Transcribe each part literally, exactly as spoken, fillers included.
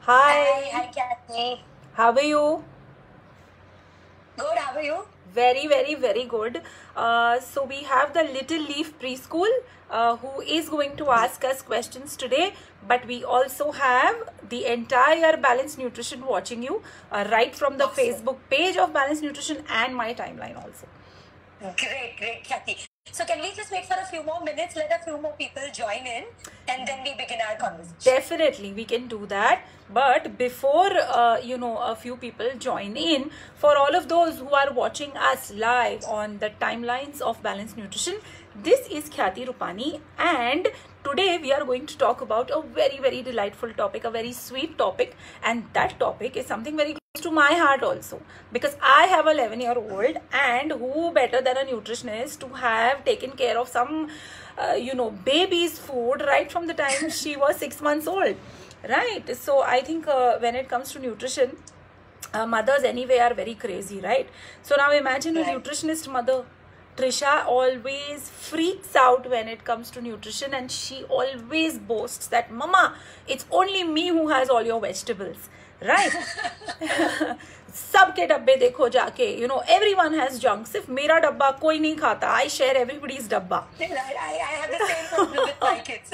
Hi, Hi, hi Kathy. how are you? Good, how are you? Very, very, very good. Uh, so we have the Little Leaf Preschool uh, who is going to ask us questions today. But we also have the entire Balanced Nutrition watching you uh, right from the Awesome. Facebook page of Balanced Nutrition and my timeline also. Great, great, Kathy. So can we just wait for a few more minutes, let a few more people join in, and then we begin our conversation? Definitely, we can do that. But before, uh, you know, a few people join in, for all of those who are watching us live on the timelines of Balanced Nutrition, this is Khyati Rupani, and today we are going to talk about a very, very delightful topic, a very sweet topic, and that topic is something very close to my heart also, because I have a eleven year old, and who better than a nutritionist to have taken care of some uh, you know baby's food right from the time she was six months old, right? So I think uh, when it comes to nutrition, uh, mothers anyway are very crazy, right? So now imagine a Right. nutritionist mother. Trisha always freaks out when it comes to nutrition, and she always boasts that, Mama, it's only me who has all your vegetables, right? सबके डब्बे देखो जाके, you know, everyone has junk. सिर्फ मेरा डब्बा कोई नहीं खाता. I share everybody's डब्बा. Right, I, I have the same problem with my kids.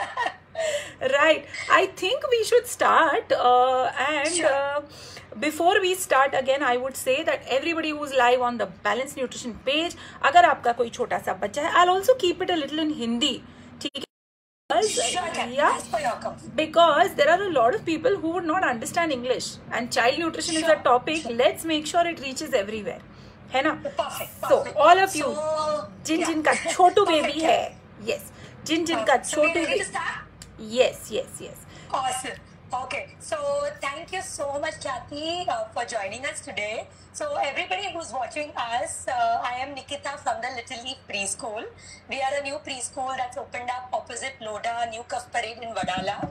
Right. I think we should start uh, and Sure. uh, before we start again, I would say that everybody who's live on the Balanced Nutrition page, अगर आपका कोई छोटा सा बच्चा है, I'll also keep it a little in Hindi, ठीक है? Sure, Kathy. Yeah, As per your comfort. because there are a lot of people who would not understand English, and child nutrition is a Sure, topic. sure. Let's make sure it reaches everywhere, है ना? Perfect, So perfect. all of you, So, जिन yeah. जिनका Chhotu Perfect, baby Kathy. है, yes, जिन जिनका So we Chhotu ready to baby, start? yes, yes, yes. Awesome. Okay, so thank you so much, Kathy, uh, for joining us today. So everybody who's watching us, uh, I am Nikita from the Little Leaf Preschool. We are a new preschool that's opened up opposite Loda, New Cuff Parade in Vadala.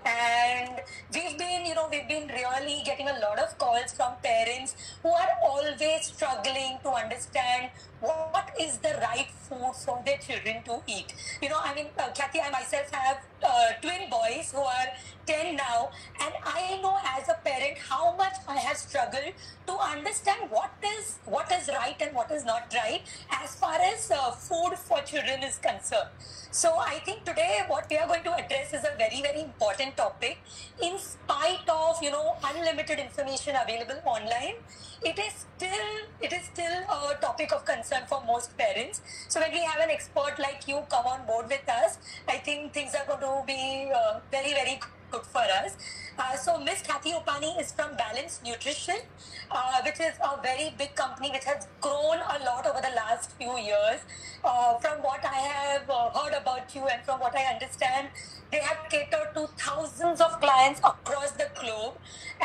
And we've been, you know, we've been really getting a lot of calls from parents who are always struggling to understand what is the right food for their children to eat. You know, I mean, uh, Kathy, I myself have uh, twin boys who are ten now, and I know as a parent how much I have struggled to understand what is what is right and what is not right as far as uh, food for children is concerned. So I think today what we are going to address is a very, very important topic. In spite of, you know, unlimited information available online, it is still it is still a topic of concern for most parents. So when we have an expert like you come on board with us, I think things are going to be uh, very, very good for us. Uh, so Miss Khyati Rupani is from Balanced Nutrition, uh, which is a very big company which has grown a lot over the last few years. Uh, from what I have uh, heard about you and from what I understand, they have catered to thousands of clients across the globe,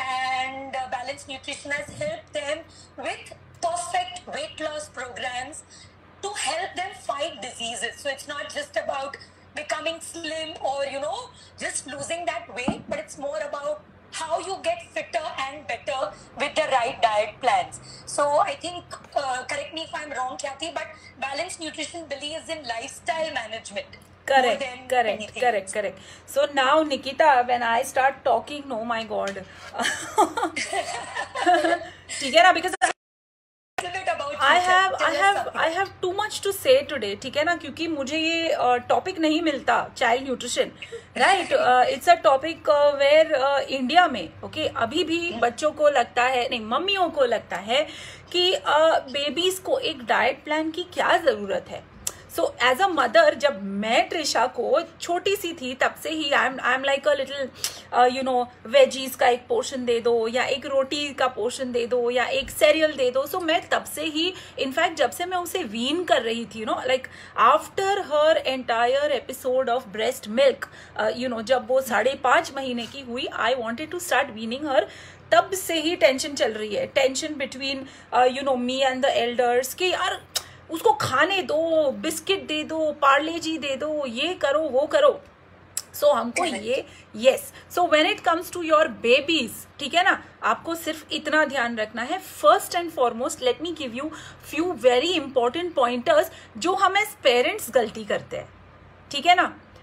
and uh, Balanced Nutrition has helped them with perfect weight loss programs to help them fight diseases. So it's not just about becoming slim or, you know, just losing that weight, but it's more about how you get fitter and better with the right diet plans. So I think, uh, correct me if I'm wrong, Khyati, but Balanced Nutrition believes in lifestyle management. Correct, more than correct, anything correct, else. correct. So now, Nikita, when I start talking, oh my God. ठीक है ना? Because A little bit about I you, have, tell I us have, something. I have too much to say today, ठीक है ना? क्योंकि मुझे ये topic नहीं मिलता, child nutrition, right? It's a topic where India में, ओके, अभी भी बच्चों को लगता है, नहीं, मम्मियों को लगता है कि बेबीज uh, को एक डाइट प्लान की क्या जरूरत है. सो एज अ मदर, जब मैं ट्रिशा को छोटी सी थी तब से ही I am I am like a little you know veggies का एक पोर्शन दे दो, या एक रोटी का पोर्शन दे दो, या एक सीरियल दे दो. सो so, मैं तब से ही, इनफैक्ट जब से मैं उसे वीन कर रही थी, you know, like after her entire episode of breast milk, you know, जब वो साढ़े पाँच महीने की हुई, I wanted to start weaning her. तब से ही टेंशन चल रही है, tension between you know me and the elders कि यार उसको खाने दो, बिस्किट दे दो, पार्ले जी दे दो, ये करो वो करो. सो so, हमको ये, yes, so when it comes to your babies, ठीक है ना, आपको सिर्फ इतना ध्यान रखना है. First and foremost, let me give you few very important pointers जो हम एज पेरेंट्स गलती करते हैं, ठीक है ना.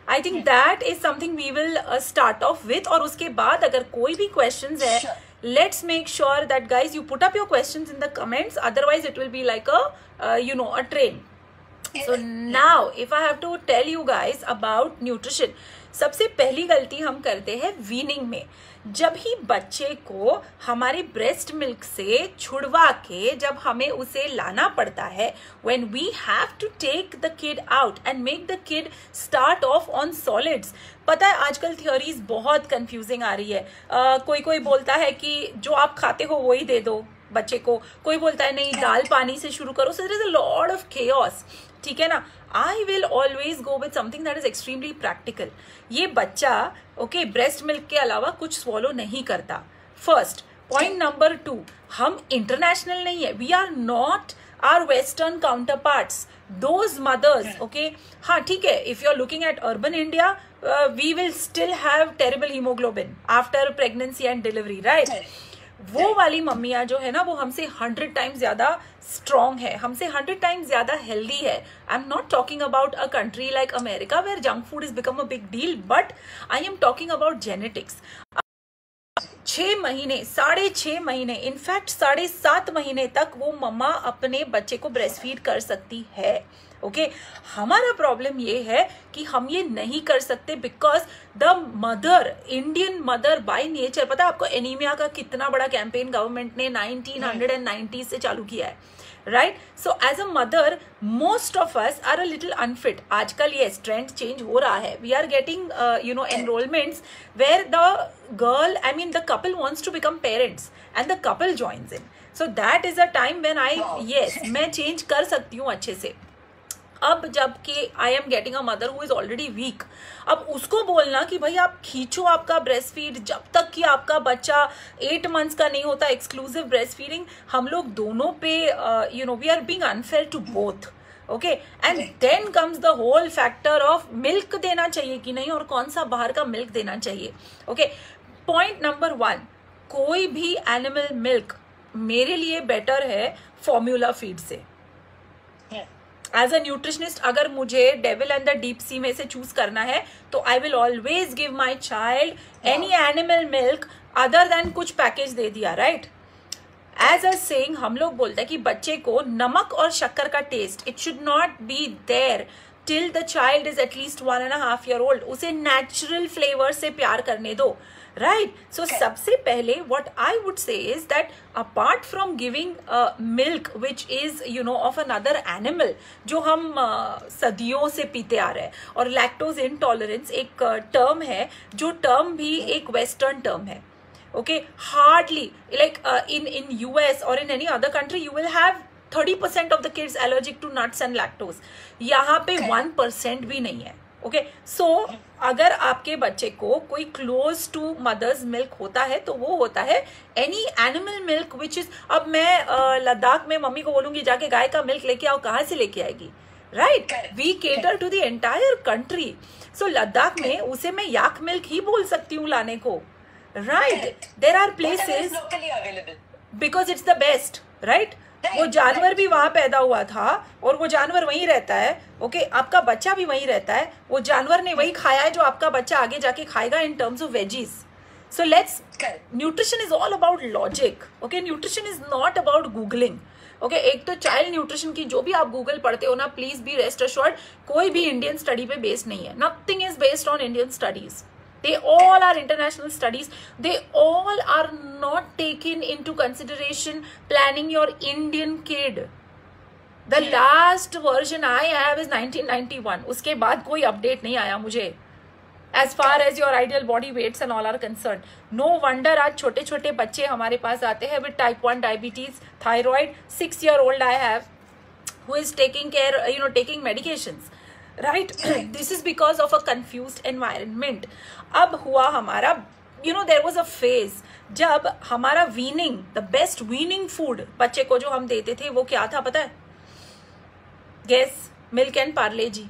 I think that is something we will start off with. और उसके बाद अगर कोई भी क्वेश्चंस है, Sure. let's make sure that guys you put up your questions in the comments, otherwise it will be like a uh, you know a train. So now if I have to tell you guys about nutrition, सबसे पहली गलती हम करते हैं weaning में. जब ही बच्चे को हमारे ब्रेस्ट मिल्क से छुड़वा के जब हमें उसे लाना पड़ता है, when we have to take the kid out and make the kid start off on solids. पता है आजकल थियोरीज बहुत कंफ्यूजिंग आ रही है. uh, कोई कोई बोलता है कि जो आप खाते हो वही दे दो बच्चे को, कोई बोलता है नहीं दाल पानी से शुरू करो. So there is a lot of chaos. ठीक है ना. I will always go with something that is extremely practical. ये बच्चा ओके ब्रेस्ट मिल्क के अलावा कुछ swallow नहीं करता. First point. नंबर टू, हम इंटरनेशनल नहीं है. We are not are western counterparts. Those mothers okay हाँ ठीक है, if you are looking at urban India we will still have terrible haemoglobin after pregnancy and delivery, right. वो वाली मम्मियाँ जो है ना वो हमसे हंड्रेड टाइम्स ज्यादा स्ट्रॉन्ग है, हमसे हंड्रेड टाइम्स ज्यादा हेल्दी है. I am not talking about a country like America where junk food is become a big deal, but I am talking about genetics. छह महीने, साढ़े छह महीने, इनफैक्ट साढ़े सात महीने तक वो मम्मा अपने बच्चे को ब्रेस्ट फीड कर सकती है. Okay okay? हमारा प्रॉब्लम ये है कि हम ये नहीं कर सकते because the mother, Indian mother by nature, पता है आपको एनीमिया का कितना बड़ा कैंपेन गवर्नमेंट ने नाइनटीन नाइंटी से चालू किया है, right. So as a mother most of us are a little unfit. आजकल ये ट्रेंड चेंज हो रहा है. We are getting you know enrolments where the girl, I mean the couple wants to become parents and the couple joins in. So that is a time when I yes मैं change कर सकती हूँ अच्छे से. अब जबकि I am getting a mother who is already weak, अब उसको बोलना कि भाई आप खींचो आपका ब्रेस्ट फीड जब तक कि आपका बच्चा एट मंथ्स का नहीं होता, एक्सक्लूसिव ब्रेस्ट फीडिंग, हम लोग दोनों पे you know we are being unfair to both. Okay and then comes the whole factor of milk देना चाहिए कि नहीं और कौन सा बाहर का मिल्क देना चाहिए. ओके पॉइंट नंबर वन, कोई भी एनिमल मिल्क मेरे लिए बेटर है फॉर्मूला फीड से. एज अ न्यूट्रिशनिस्ट अगर मुझे devil and the deep sea में से चूज करना है तो I will always give my child any animal milk other than कुछ पैकेज दे दिया, राइट. एज अ सेइंग हम लोग बोलते हैं कि बच्चे को नमक और शक्कर का taste it should not be there till the child is at least one and half year old. उसे नेचुरल फ्लेवर से प्यार करने दो, राइट. सो सबसे पहले what I would say is that apart from giving milk which is you know of another animal जो हम uh, सदियों से पीते आ रहे हैं, और लैक्टोज इंटॉलरेंस एक टर्म uh, है जो टर्म भी एक वेस्टर्न टर्म है. Okay hardly like in in US और in any other country you will have thirty percent of the kids allergic to nuts and lactose. यहाँ पे वन परसेंट भी नहीं है. ओके okay, सो so, अगर आपके बच्चे को कोई क्लोज टू मदर्स मिल्क होता है तो वो होता है any animal milk which is. अब मैं लद्दाख uh, में मम्मी को बोलूंगी जाके गाय का मिल्क लेके आओ, कहाँ से लेके आएगी, right. We cater to the entire country. So Ladakh में उसे मैं याक मिल्क ही बोल सकती हूँ लाने को, right. There are places because it's the best, right. वो जानवर भी वहां पैदा हुआ था और वो जानवर वहीं रहता है. Okay okay? आपका बच्चा भी वहीं रहता है. वो जानवर ने वही खाया है जो आपका बच्चा आगे जाके खाएगा in terms of veggies. So let's, nutrition is all about logic. Okay nutrition is not about googling. Okay एक तो चाइल्ड न्यूट्रिशन की जो भी आप गूगल पढ़ते हो ना, प्लीज बी रेस्ट अश्योर्ड कोई भी इंडियन स्टडी पे बेस्ड नहीं है. Nothing is based on Indian studies. They all are international studies. They all are not taken into consideration planning your Indian kid. The last version I have is nineteen ninety-one. उसके बाद कोई update नहीं आया मुझे. As far as your ideal body weights and all are concerned. No wonder आज छोटे छोटे बच्चे हमारे पास आते हैं with type one diabetes, thyroid. Six year old I have who is taking care, you know, taking medications. Right. This is because of a confused environment. अब हुआ हमारा, you know there was a phase जब हमारा weaning, the best weaning food बच्चे को जो हम देते थे वो क्या था पता है? Guess, milk and Parle G.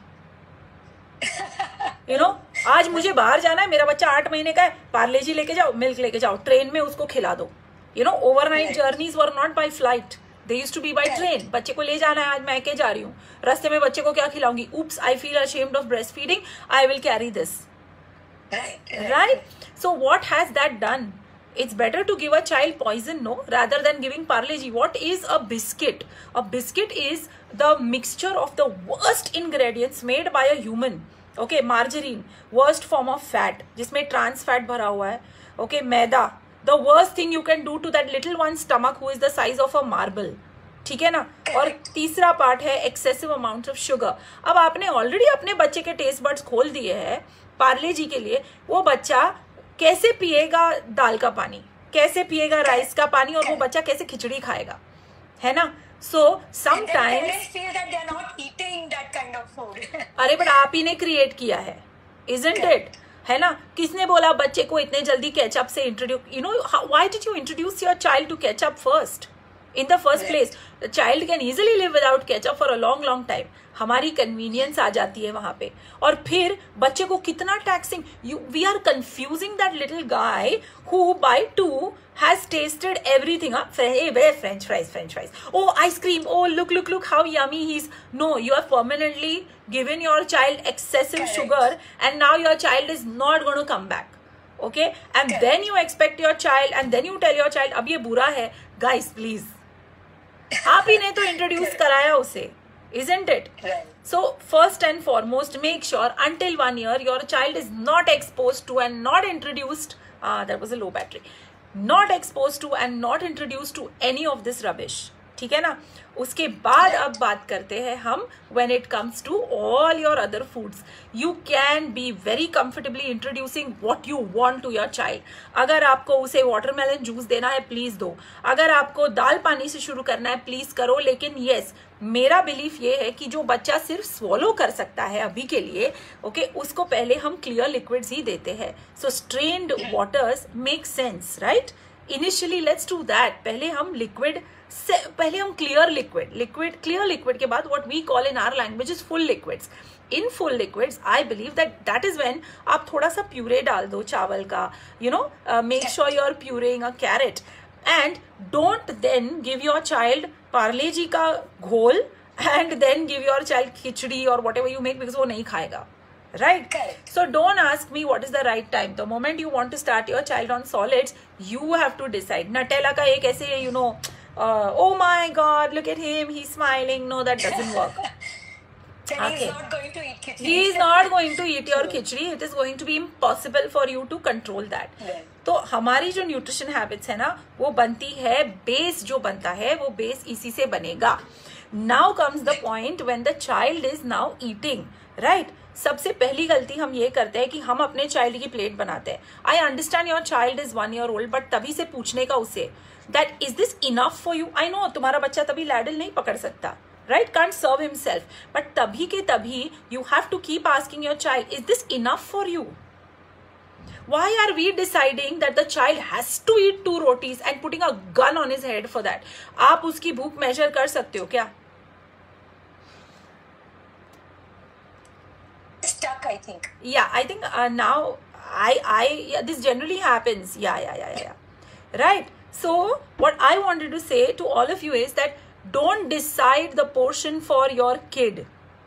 You know आज मुझे बाहर जाना है, मेरा बच्चा आठ महीने का है, पार्ले जी लेके जाओ, मिल्क लेके जाओ, ट्रेन में उसको खिला दो. You know overnight journeys were not by flight, they used to be by train. बच्चे को ले जाना है, आज मैं के जा रही हूँ, रास्ते में बच्चे को क्या खिलाऊंगी, oops, I feel ashamed of breastfeeding, I will carry this. Right, right. Right? So what has that done? It's better to give a child poison, no, rather than giving Parle-G. What is a biscuit? A biscuit is the mixture of the worst ingredients made by a human. Okay, margarine, worst form of fat, जिसमें trans fat भरा हुआ है. Okay, maida, the worst thing you can do to that little one's stomach who is the size of a marble. ठीक है ना. और तीसरा part है excessive amount of sugar. अब आपने ऑलरेडी अपने बच्चे के टेस्ट बड्स खोल दिए हैं पार्ले-जी के लिए. वो बच्चा कैसे पिएगा दाल का पानी, कैसे पिएगा राइस का पानी, और वो बच्चा कैसे खिचड़ी खाएगा, है ना. सो समटाइम्स अरे बट आप ही ने क्रिएट किया है, इजंट इट, है ना. किसने बोला बच्चे को इतने जल्दी केचप से introduce, you know why did you introduce your child to ketchup first in the first place? The child can easily live without ketchup for a long long time. हमारी कन्वीनियंस आ जाती है वहां पे, और फिर बच्चे को कितना taxing. You we are confusing that little guy who by two has tasted everything. French fries, French fries, oh ice cream, oh look look look how yummy he is. No, you have permanently given your child excessive sugar and now your child is not going to come back. Okay, and then you expect your child, and then you tell your child अब ये बुरा है. Guys, please, आप ही ने तो introduce कराया उसे, isn't it? So first and foremost, make sure until one year your child is not exposed to and not introduced. Ah, that was a low battery. Not exposed to and not introduced to any of this rubbish. ठीक है ना. उसके बाद अब बात करते हैं हम when it comes to all your other foods. You can be very comfortably introducing what you want to your child. अगर आपको उसे वाटरमेलन जूस देना है प्लीज दो, अगर आपको दाल पानी से शुरू करना है प्लीज करो. लेकिन यस, मेरा बिलीफ ये है कि जो बच्चा सिर्फ स्वॉलो कर सकता है अभी के लिए, ओके okay, उसको पहले हम क्लियर लिक्विड्स ही देते हैं. So strained waters make sense, right. Initially let's do that. पहले हम लिक्विड से पहले हम clear liquid liquid clear liquid के बाद what we call in our language is full liquids. In full liquids I believe that that is when आप थोड़ा सा प्यूरे डाल दो चावल का, you know, make sure you are pureeing a carrot, and don't then give your child Parle-G का घोल and then give your child khichdi और whatever you make, because वो नहीं खाएगा. Right? Correct. So don't ask me what is the right time. The moment you want to start your child on solids, you have to decide. Nutella का एक ऐसे, you know, uh, oh my God, look at him, he's smiling. No, that doesn't work. Then okay. He's not going to eat khichdi. He is not going to eat your khichdi. It is going to be impossible for you to control that. Yeah. तो हमारी जो nutrition habits है ना, वो बनती है, base जो बनता है वो बेस इसी से बनेगा. Now comes the point when the child is now eating, right? सबसे पहली गलती हम ये करते हैं कि हम अपने चाइल्ड की प्लेट बनाते हैं. I understand your child is one year old, but तभी से पूछने का उसे that is this enough for you. I know तुम्हारा बच्चा तभी लैडल नहीं पकड़ सकता, right, can't serve himself, but तभी के तभी you have to keep asking your child is this enough for you. Why are we deciding that the child has to eat two rotis and putting a gun on his head for that? आप उसकी भूख major कर सकते हो क्या? Stuck, I think. Yeah, I think uh, now I I yeah, this generally happens. Yeah, yeah, yeah, yeah, yeah. Right. So what I wanted to say to all of you is that don't decide the portion for your kid.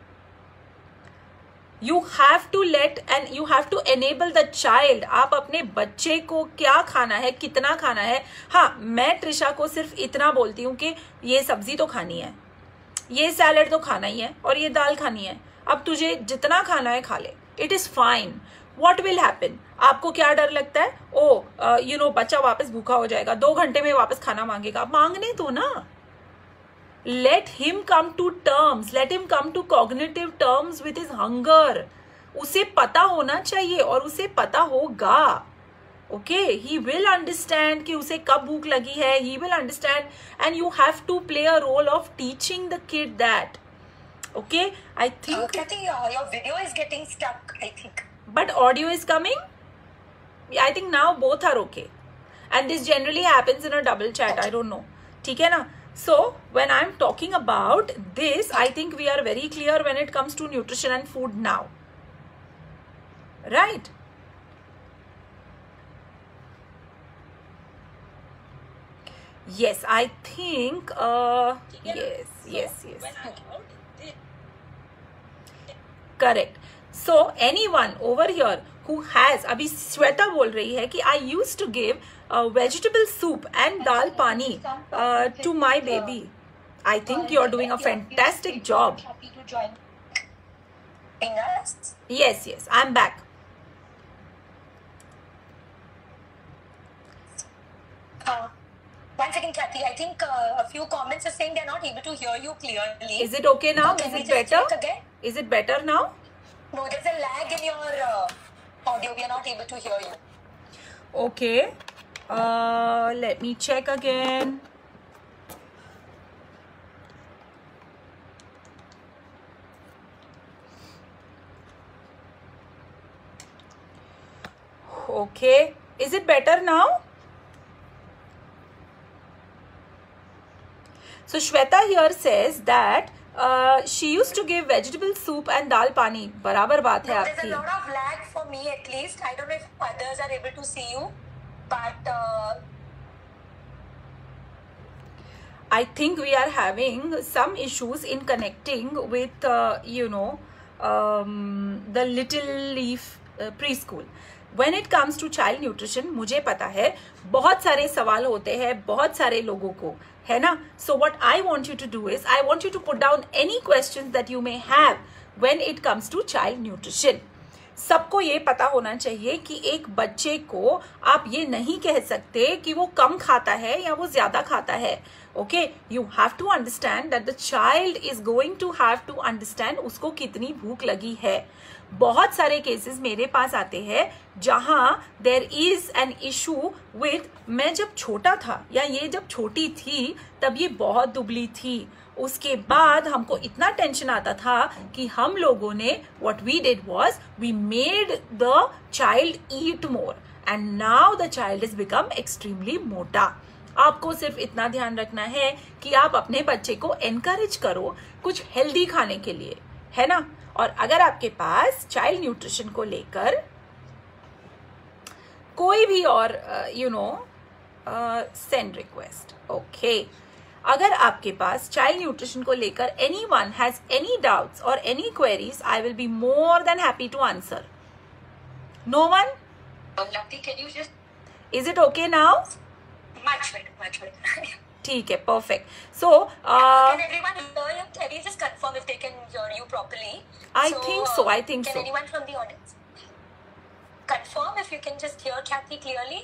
You have to let and you have to enable the child. आप अपने बच्चे को क्या खाना है, कितना खाना है. हाँ, मैं त्रिशा को सिर्फ इतना बोलती हूँ कि ये सब्जी तो खानी है, ये सैलेड तो खाना ही है, और ये दाल खानी है. अब तुझे जितना खाना है खा ले, it is fine. What will happen? आपको क्या डर लगता है? ओ यू नो बच्चा वापस भूखा हो जाएगा, दो घंटे में वापस खाना मांगेगा. मांगने दो ना. Let him come to terms. Let him come to cognitive terms with his hunger. उसे पता होना चाहिए और उसे पता होगा. Okay, he will understand कि उसे कब भूख लगी है. He will understand, and you have to play a role of teaching the kid that. Okay, I think. Uh, Kathy, uh, your video is getting stuck, I think. But audio is coming. Yeah, I think now both are okay. And this generally happens in a double chat. Okay. I don't know. ठीक है ना? So when I'm talking about this, I think we are very clear when it comes to nutrition and food now, right? Yes, I think. Uh, yes, yes, yes. Correct. So anyone over here who has, अभी श्वेता बोल रही है कि I used to give uh, vegetable soup and dal pani uh, to my baby. I think you're doing a fantastic job. Yes, yes, I'm back. Uh, one second, Kathy. I think uh, a few comments are saying they're not able to hear you clearly. Is it okay now? So Is it better? Again? Is it better now? No, there's a lag in your uh, audio. We are not able to hear you. Okay. Uh, let me check again. Okay. Is it better now? So Shweta here says that uh, she used to give vegetable soup and dal pani. बराबर बात है आपकी. There's a lot of lag for me at least. I don't know if others are able to see you, but uh, I think we are having some issues in connecting with uh, you know um, the Little Leaf uh, preschool. When it comes to child nutrition, मुझे पता है बहुत सारे सवाल होते हैं बहुत सारे लोगों को, है ना? So what I want you to do is I want you to put down any questions that you may have when it comes to child nutrition. सबको ये पता होना चाहिए कि एक बच्चे को आप ये नहीं कह सकते कि वो कम खाता है या वो ज्यादा खाता है. Okay, you have to understand that the child is going to have to understand उसको कितनी भूख लगी है. बहुत सारे केसेस मेरे पास आते हैं जहां there is an issue with, मैं जब छोटा था या ये जब छोटी थी तब ये बहुत दुबली थी, उसके बाद हमको इतना टेंशन आता था कि हम लोगों ने what we did was we made the child eat more and now the child is become extremely मोटा. आपको सिर्फ इतना ध्यान रखना है कि आप अपने बच्चे को एनकरेज करो कुछ हेल्दी खाने के लिए, है ना? और अगर आपके पास चाइल्ड न्यूट्रिशन को लेकर कोई भी और you know send request. Okay, अगर आपके पास चाइल्ड न्यूट्रिशन को लेकर any one has any doubts और any queries, I will be more than happy to answer. No one? Is it okay now? much better, much better. ठीक है, perfect. So, uh, can everyone hear you? Can you just confirm if they can hear you properly? I so, think so. I think can so. Can anyone from the audience confirm if you can just hear Kathy clearly?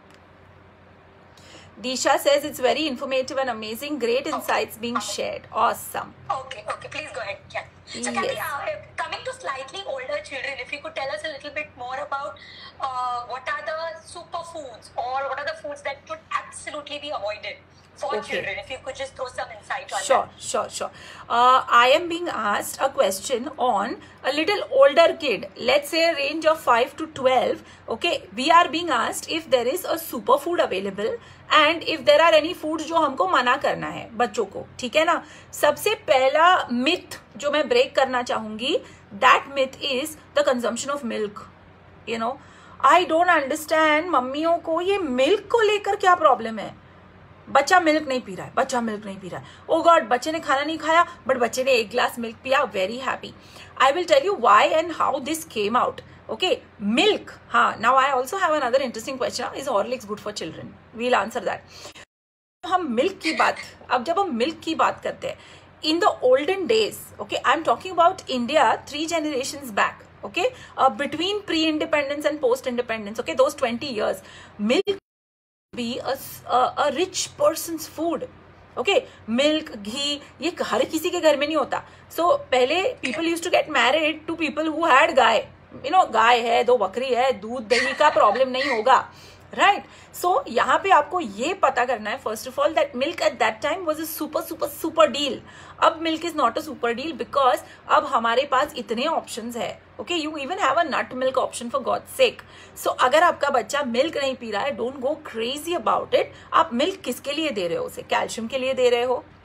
Disha says it's very informative and amazing. Great insights okay. being okay. shared. Awesome. Okay, okay. Please go ahead, Kathy. So, Kathy, yes. uh, coming to slightly older children, if you could tell us a little bit more about uh, what are the superfoods or what are the foods that should absolutely be avoided for okay. children. If you could just throw some insight on sure, that. Sure, sure, sure. Uh, I am being asked a question on a little older kid. Let's say a range of five to twelve. Okay, we are being asked if there is a superfood available and if there are any foods जो हमको मना करना है बच्चों को. ठीक है ना? सबसे पहला myth जो मैं break करना चाहूंगी, that myth is the consumption of milk. You know, I don't understand मम्मियों को ये milk को लेकर क्या problem है. बच्चा मिल्क नहीं पी रहा है, बच्चा मिल्क नहीं पी रहा है. ओ गॉड, बच्चे ने खाना नहीं खाया बट बच्चे ने एक ग्लास मिल्क पिया, very happy. I will tell you why and how this came out. Okay, milk. हाँ, now I also have another interesting question. Is Horlicks good for children? We'll answer that. हम milk की बात, अब जब हम milk की बात करते हैं, in the olden days, okay, I am talking about India three generations back, okay, uh, between pre-independence and post-independence, okay, those twenty years, milk be a, a, a rich person's food. Okay, milk, ghee, ये हर किसी के घर में नहीं होता. So पहले people used to get married to people who had guy. You know, गाय है, दो बकरी है, दूध दही का प्रॉब्लम नहीं होगा. राइट. सो यहाँ पे आपको ये पता करना है first of all that milk at that time was a super super super deal. अब milk is not a super deal because अब हमारे पास इतने ऑप्शंस है. Okay, you even have a nut milk option for God sake. So अगर आपका बच्चा milk नहीं पी रहा है, don't go crazy about it. आप मिल्क किसके लिए दे रहे हो? उसे कैल्शियम के लिए दे रहे हो,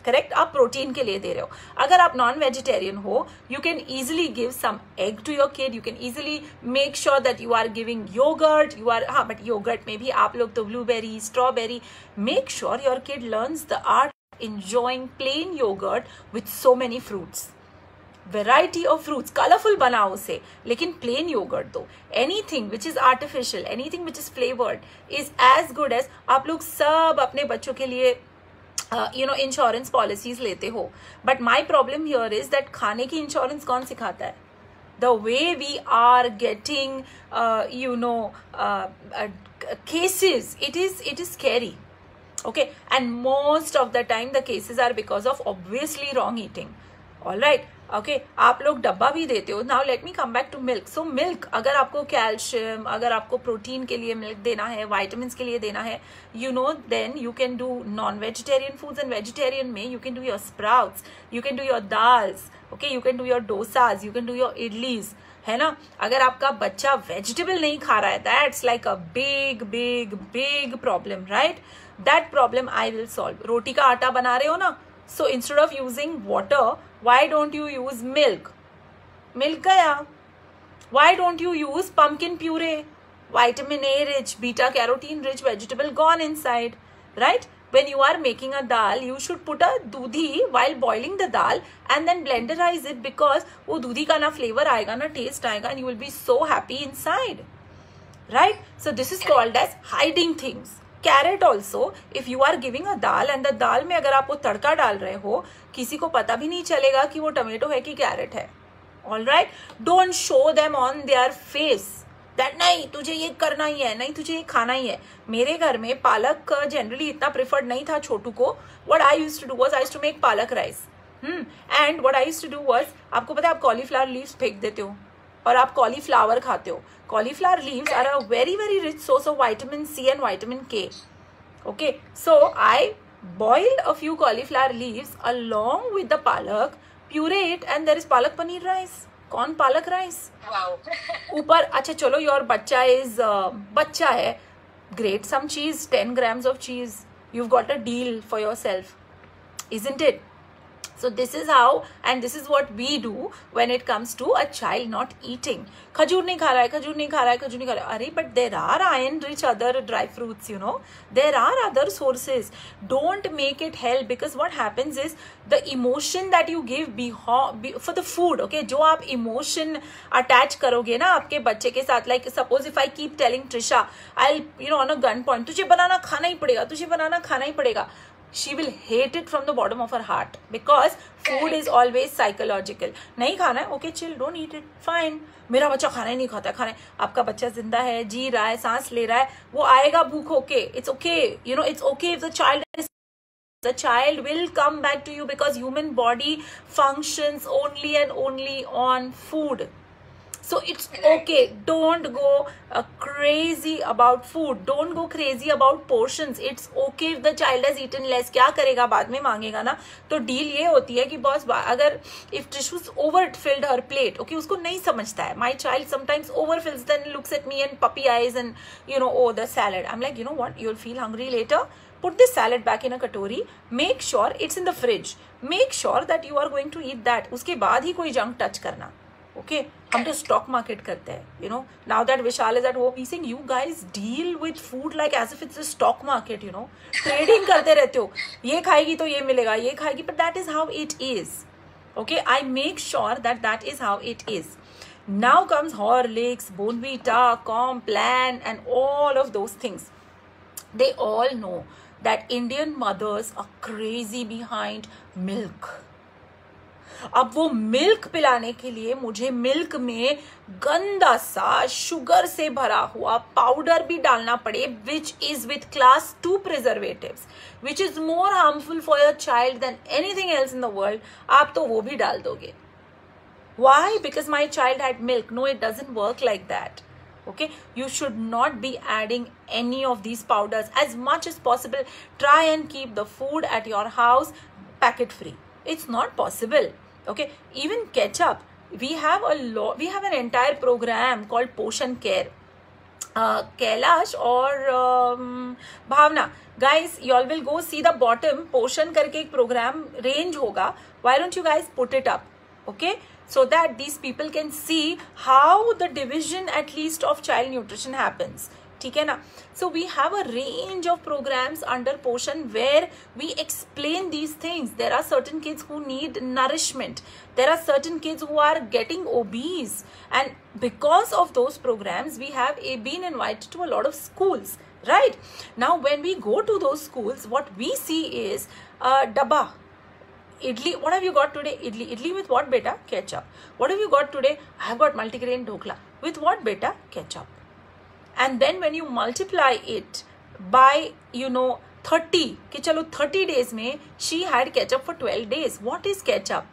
करेक्ट, आप प्रोटीन के लिए दे रहे हो. अगर आप नॉन वेजिटेरियन हो, you can easily give some egg to your kid, you can easily make sure that you are giving yogurt, you are, हाँ बट योगर्ट में भी आप लोग तो blueberry, strawberry, make sure your kid learns the art enjoying plain yogurt with so many fruits. Variety of fruits, colorful बनाओ उसे, लेकिन plain yogurt दो. Anything which is artificial, anything which is flavored is as good as, आप लोग सब अपने बच्चों के लिए यू नो इंश्योरेंस पॉलिसीज लेते हो, but my problem here is that खाने की इंश्योरेंस कौन सिखाता है? The way we are getting you know cases, it is it is scary. Okay, and most of the time the cases are because of obviously wrong eating. All right, okay, आप लोग डब्बा भी देते हो. Now let me come back to milk. So milk, अगर आपको calcium, अगर आपको प्रोटीन के लिए मिल्क देना है, vitamins के लिए देना है, you know, then you can do non-vegetarian foods, and vegetarian में you can do your sprouts, you can do your dals, okay, you can do your dosas, you can do your idlis, है ना. अगर आपका बच्चा vegetable नहीं खा रहा है, that's like a big big big problem, right. That problem I will solve. रोटी का आटा बना रहे हो ना, so instead of using water, why don't you use milk? Milk गया. Why don't you use pumpkin puree? Vitamin A rich, beta carotene rich vegetable gone inside, right? When you are making a dal, you should put a doodhi while boiling the dal and then blenderize it, because वो दूधी का ना flavor आएगा ना taste आएगा, and you will be so happy inside, right? So this is called as hiding things. Carrot also, if you are giving a dal and the dal में अगर आप वो तड़का डाल रहे हो, किसी को पता भी नहीं चलेगा कि वो टमेटो है कि कैरेट है. All right? Don't show them on their face that नहीं तुझे ये करना ही है, नहीं तुझे ये खाना ही है. मेरे घर में पालक जनरली इतना प्रिफर्ड नहीं था छोटू को. What I used to do was I used to make palak rice. hmm. And what I used to do was, आपको पता है आप कॉलीफ्लावर लीव्स फेंक देते हो और आप कॉलीफ्लावर खाते हो. Cauliflower leaves are a very very rich source of vitamin C and vitamin K. Okay, so I boiled a few cauliflower leaves along with the palak, puree it, and there is palak paneer rice. Corn palak rice. Wow. ऊपर अच्छा चलो, your बच्चा is uh, बच्चा है, grate some cheese, ten grams of cheese. You've got a deal for yourself, isn't it? So this is how, and this is what we do when it comes to a child not eating. खजूर नहीं खा रहा है, खजूर नहीं खा रहा है, खजूर नहीं खा रहा है. अरे but there are iron rich other dry fruits, you know. There are other sources. Don't make it hell, because what happens is the emotion that you give be, be for the food, okay. जो आप emotion attach करोगे ना आपके बच्चे के साथ, like suppose if I keep telling Trisha, I'll you know on a gun point, तुझे बनाना खाना ही पड़ेगा, तुझे बनाना खाना ही पड़ेगा. She will hate it from the bottom of her heart, because food is always psychological. नहीं खाना है, okay chill, don't eat it, fine. मेरा बच्चा खाना ही नहीं खाता है, खाना है. आपका बच्चा जिंदा है, जी रहा है, सांस ले रहा है, वो आएगा भूख होके. It's okay, you know, it's okay if the child is, the child will come back to you, because human body functions only and only on food. So it's okay. Don't go uh, crazy about food. Don't go crazy about portions. It's okay if the child has eaten less. क्या करेगा, बाद में मांगेगा ना. तो deal ये होती है कि बॉस अगर if Trishu's overfilled her plate, okay, उसको नहीं समझता है. My child sometimes overfills, then looks at me and puppy eyes and you know, oh the salad. I'm like, you know what? You'll feel hungry later. Put this salad back in a katori. Make sure it's in the fridge. Make sure that you are going to eat that. उसके बाद ही कोई junk touch करना. Okay, हम तो stock market करते हैं, you know. Now that Vishal is at home, he's saying you guys deal with food like as if it's a stock market, you know. Trading करते रहते हो, ये खाएगी तो ये मिलेगा, ये खाएगी, but that is how it is. Okay, I make sure that that is how it is. Now comes Horlicks, Bournvita, Complan, and all of those things. They all know that Indian mothers are crazy behind milk. अब वो milk पिलाने के लिए मुझे milk में गंदा सा sugar से भरा हुआ पाउडर भी डालना पड़े, which is with class two preservatives, which is more harmful for your child than anything else in the world. आप तो वो भी डाल दोगे. Why? Because my child had milk. No, it doesn't work like that. Okay, you should not be adding any of these powders. As much as possible, try and keep the food at your house packet free. It's not possible. Okay, even ketchup, we have a lot, we have an entire program called Poshan Care. Kailash और भावना, guys you all will go see the bottom पोषण करके एक programme range होगा. Why don't you guys put it up, okay, so that these people can see how the division at least of child nutrition happens. ठीक है ना? So we have a range of programs under Poshan where we explain these things. There are certain kids who need nourishment. There are certain kids who are getting obese, and because of those programs we have been invited to a lot of schools, right? Now when we go to those schools, what we see is uh, dabba idli. What have you got today? Idli. Idli with what, beta? Ketchup. What have you got today? I have got multigrain dhokla. With what, beta? Ketchup. And then when you multiply it by, you know, thirty, कि चलो thirty days में she had ketchup for twelve days. What is ketchup?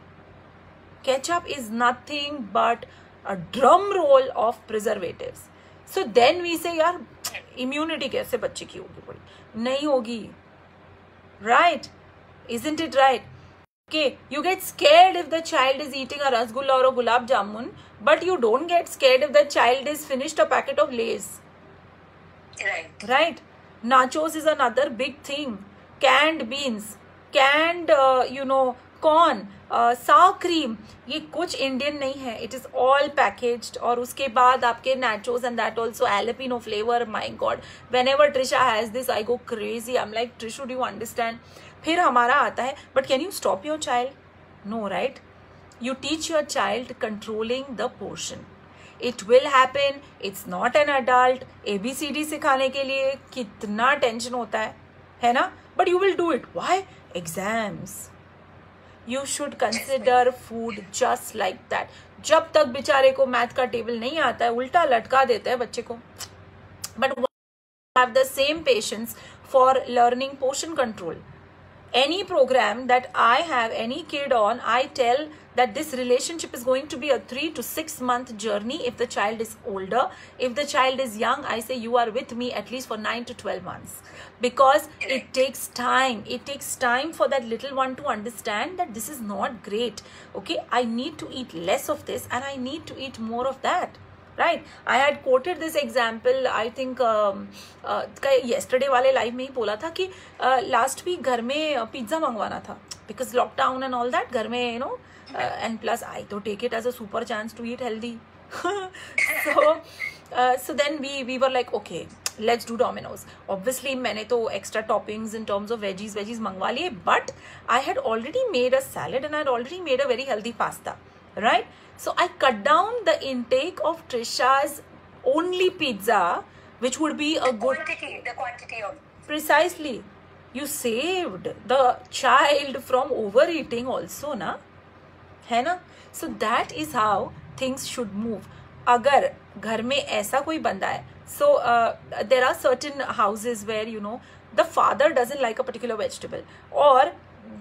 Ketchup is nothing but a drum roll of preservatives. So then we say, यार immunity कैसे बच्चे की होगी? बोली नहीं होगी, right? Isn't it right? Okay, you get scared if the child is eating a rasgulla or a gulab jamun, but you don't get scared if the child is finished a packet of Lay's. Right. Right. Nachos is another big thing. Canned beans, canned, uh, you know, corn, uh, sour cream. ये कुछ Indian नहीं है. It is all packaged. और उसके बाद आपके nachos and that also jalapeno flavor. My God. Whenever Trisha has this, I go crazy. I'm like, Trisha, do you understand? फिर हमारा आता है, but can you stop your child? No, right? You teach your child controlling the portion. It will happen. It's not an adult. A B C D सिखाने के लिए कितना tension होता है, है ना? But you will do it. Why? Exams. You should consider food just like that. जब तक बेचारे को मैथ का टेबल नहीं आता है, उल्टा लटका देता है बच्चे को. But have the same patience for learning portion control. Any program that I have any kid on, I tell that this relationship is going to be a three to six month journey. If the child is older, if the child is young, I say you are with me at least for nine to twelve months, because it takes time. It takes time for that little one to understand that this is not great. Okay, I need to eat less of this and I need to eat more of that. Right? I had quoted this example. I think um, uh, yesterday वाले live में ही बोला था कि uh, last week घर में pizza मंगवाना था because lockdown and all that. घर में, you know, uh, and plus I तो take it as a super chance to eat healthy. so uh, so then we we were like, okay, let's do Domino's. Obviously मैंने तो extra toppings in terms of veggies veggies मंगवा लिए, but I had already made a salad and I had already made a very healthy pasta, right? So I cut down the intake of Trisha's only pizza, which would be a the good quantity, the quantity of precisely. You saved the child from overeating also, na? है ना? So that is how things should move. अगर घर में ऐसा कोई बंदा है, so uh, there are certain houses where, you know, the father doesn't like a particular vegetable, और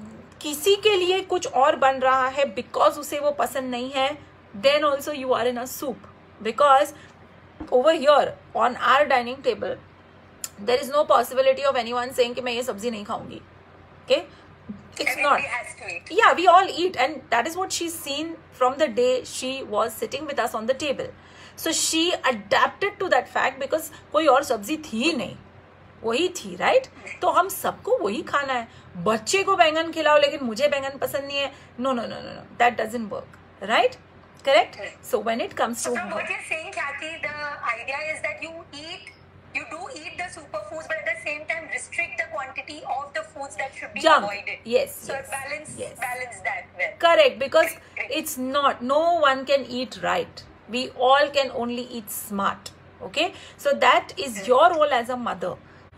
किसी के लिए कुछ और बन रहा है because उसे वो पसंद नहीं है, then also you are in a soup. Because over here on our dining table there is no possibility of anyone saying कि मैं ये सब्जी नहीं खाऊंगी. Okay, it's not. Has to eat. Yeah, we all eat, and that is what she's seen from the day she was sitting with us on the table. So she adapted to that fact because कोई और सब्जी थी नहीं, वही थी, right? तो हम सबको वही खाना है. बच्चे को बैंगन खिलाओ लेकिन मुझे बैंगन पसंद नहीं है. No no no no no, that doesn't work, right? Correct? So when it comes So to from what you're saying, Kathy, the idea is that you eat, you do eat the superfoods, but at the same time restrict the quantity of the foods that should be junk, avoided. yes, So yes, balance, yes. balance that well. Correct, because Great, great. it's not, no one can eat right. We all can only eat smart. Okay, so that is your role as a mother.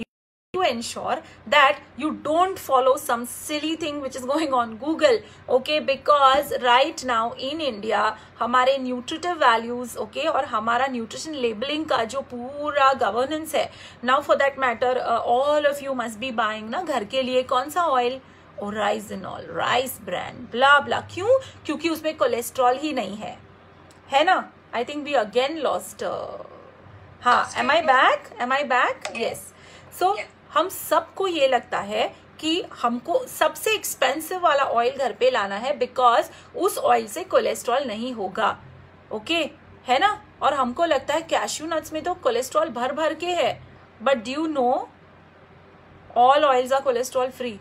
To ensure that you don't follow some silly thing which is going on Google, okay? Because right now in India हमारे nutritive values, okay, और हमारा nutrition labeling का जो पूरा governance है, now for that matter uh, all of you must be buying ना घर के लिए कौन सा oil, और Risinol, rice brand, blah blah. क्यों? क्योंकि उसमें कोलेस्ट्रॉल ही नहीं है, है ना? I think we again lost. Uh, हाँ, am I back? Am I back? Yes. So Yeah. हम सबको ये लगता है कि हमको सबसे एक्सपेंसिव वाला ऑयल घर पे लाना है बिकॉज उस ऑयल से कोलेस्ट्रॉल नहीं होगा. ओके, है ना। और हमको लगता है कैश्यू नट्स में तो कोलेस्ट्रॉल भर भर के है, but do you know all oils are cholesterol free.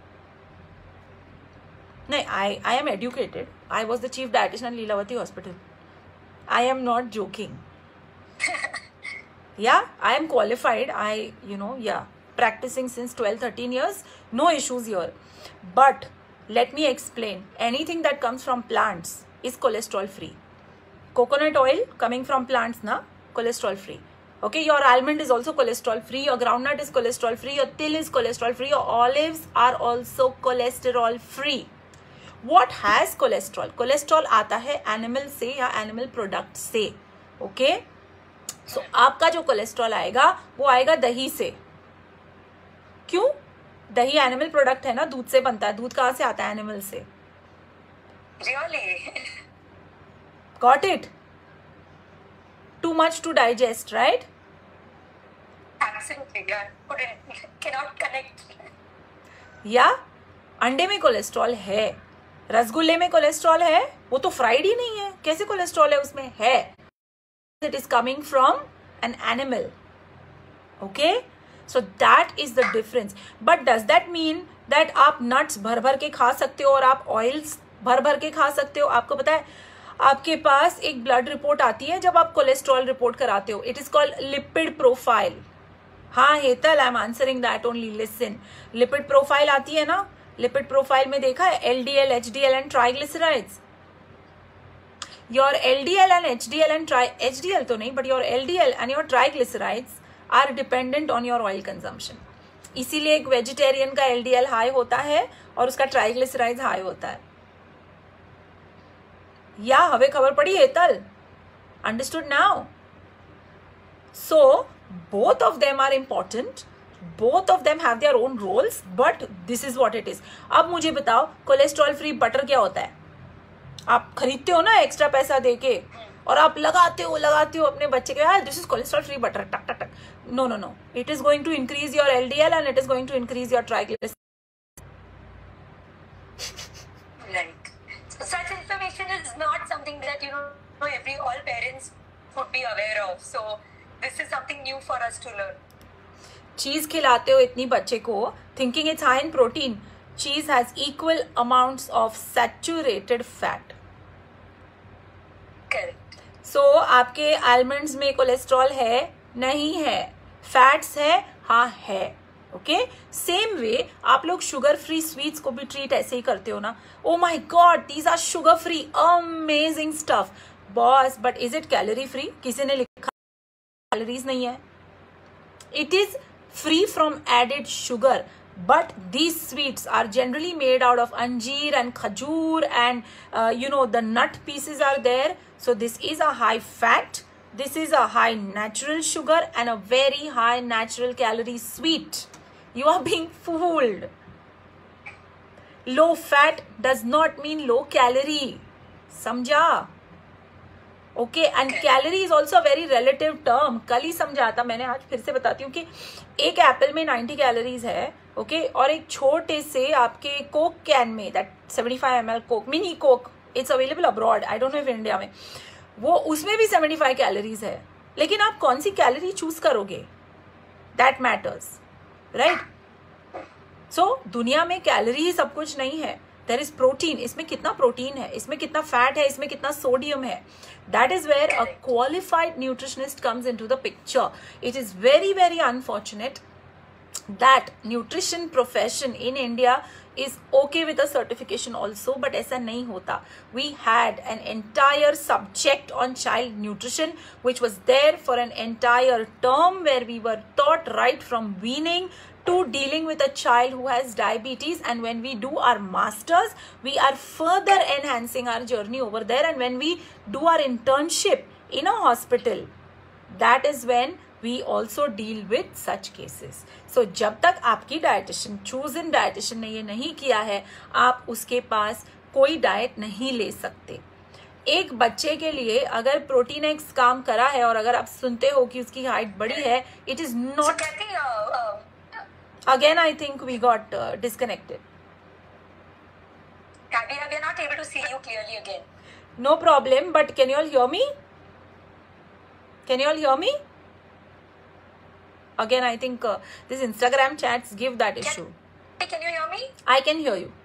नहीं, I I am educated, I was the chief dietitian Lilavati Hospital, I am not joking. Yeah, I am qualified. I, you know, yeah, practicing since twelve, thirteen years. No issues here. But let me explain. Anything that comes from plants is cholesterol free. Coconut oil coming from plants, na, cholesterol free. Okay, your almond is also cholesterol free. Your groundnut is cholesterol free. Your till is cholesterol free. Your olives are also cholesterol free. What has cholesterol? Cholesterol आता है animal से या animal product से. Okay? सो so, आपका जो cholesterol आएगा वो आएगा दही से। क्यों? दही एनिमल प्रोडक्ट है ना, दूध से बनता है। दूध कहाँ से आता है? एनिमल से। Really? Got it? Too much to digest, right? Absolutely, yeah. Couldn't, cannot connect. या अंडे में कोलेस्ट्रॉल है, रसगुल्ले में कोलेस्ट्रॉल है, वो तो फ्राइड ही नहीं है, कैसे कोलेस्ट्रॉल है उसमें? है। It is coming from an animal. Okay, so that is the difference. But does that mean that आप nuts भर भर के खा सकते हो और आप oils भर भर के खा सकते हो? आपको पता है आपके पास एक ब्लड रिपोर्ट आती है जब आप कोलेस्ट्रॉल रिपोर्ट कराते हो, it is called lipid profile. हाँ Hetal, I am answering that only, listen. Lipid profile आती है ना, लिपिड प्रोफाइल में देखा है L D L, H D L and triglycerides. Your L D L and H D L and tri H D L तो नहीं, but your L D L and your triglycerides are dependent on your oil consumption. इसीलिए एक vegetarian का L D L high होता है और उसका triglycerides high होता है। या हमें खबर पड़ी Hetal? Understood now? So both of them are important. Both of them have their own roles, but this is what it is. अब मुझे बताओ कोलेस्ट्रॉल फ्री बटर क्या होता है? आप खरीदते हो ना एक्स्ट्रा पैसा देके और आप लगाते हो लगाते हो अपने बच्चे के, यार this is cholesterol free butter, टक टक टक। No no no, it is going to increase your LDL and it is going to increase your triglycerides. Right. So such information is not something that you know every all parents would be aware of. So this is something new for us to learn. चीज खिलाते हो इतनी बच्चे को, thinking it's high in protein. Cheese has equal amounts of saturated fat. Correct. So आपके almonds में cholesterol है? नहीं है। फैट्स है? हाँ है। ओके, सेम वे आप लोग शुगर फ्री स्वीट्स को भी ट्रीट ऐसे ही करते हो ना। Oh my God, these are sugar free, amazing stuff boss, but is it calorie free? किसी ने लिखा कैलोरीज नहीं है। इट इज free from added sugar, but these sweets are generally made out of anjeer and khajur and uh, you know the nut pieces are there. So this is a high fat, this is a high natural sugar and a very high natural calorie sweet. You are being fooled. Low fat does not mean low calorie. समझा? Okay, and calorie is also very relative term. कल ही समझा था मैंने, आज फिर से बताती हूँ कि एक एप्पल में नाइंटी कैलोरीज है, ओके okay? और एक छोटे से आपके कोक कैन में, that seventy five M L Coke, mini Coke, it's available abroad, I don't know if India में, वो उसमें भी सेवेंटी फाइव कैलोरीज है। लेकिन आप कौन सी कैलोरी चूज करोगे, दैट मैटर्स, राइट? सो दुनिया में कैलोरी सब कुछ नहीं है, देयर इज प्रोटीन। इसमें कितना प्रोटीन है, इसमें कितना फैट है, इसमें कितना सोडियम है, that is where a qualified nutritionist comes into the picture. It is very very unfortunate that nutrition profession in India is okay with a certification also, but ऐसा नहीं होता। We had an entire subject on child nutrition which was there for an entire term where we were taught right from weaning to dealing with a child who has diabetes, and when we do our masters we are further enhancing our journey over there, and when we do our internship in a hospital, that is when we also deal with such cases. So जब तक आपकी dietitian, choose इन dietitian ने ये नहीं किया है, आप उसके पास कोई डाइट नहीं ले सकते। एक बच्चे के लिए अगर प्रोटीन एक्स काम करा है और अगर आप सुनते हो कि उसकी हाइट बड़ी है, it is not. Again, I think we got uh, disconnected. We are not able to see you clearly again. No problem, but can you all hear me? Can you all hear me? Again, I think uh, these Instagram chats give that issue. Can, can you hear me? I can hear you.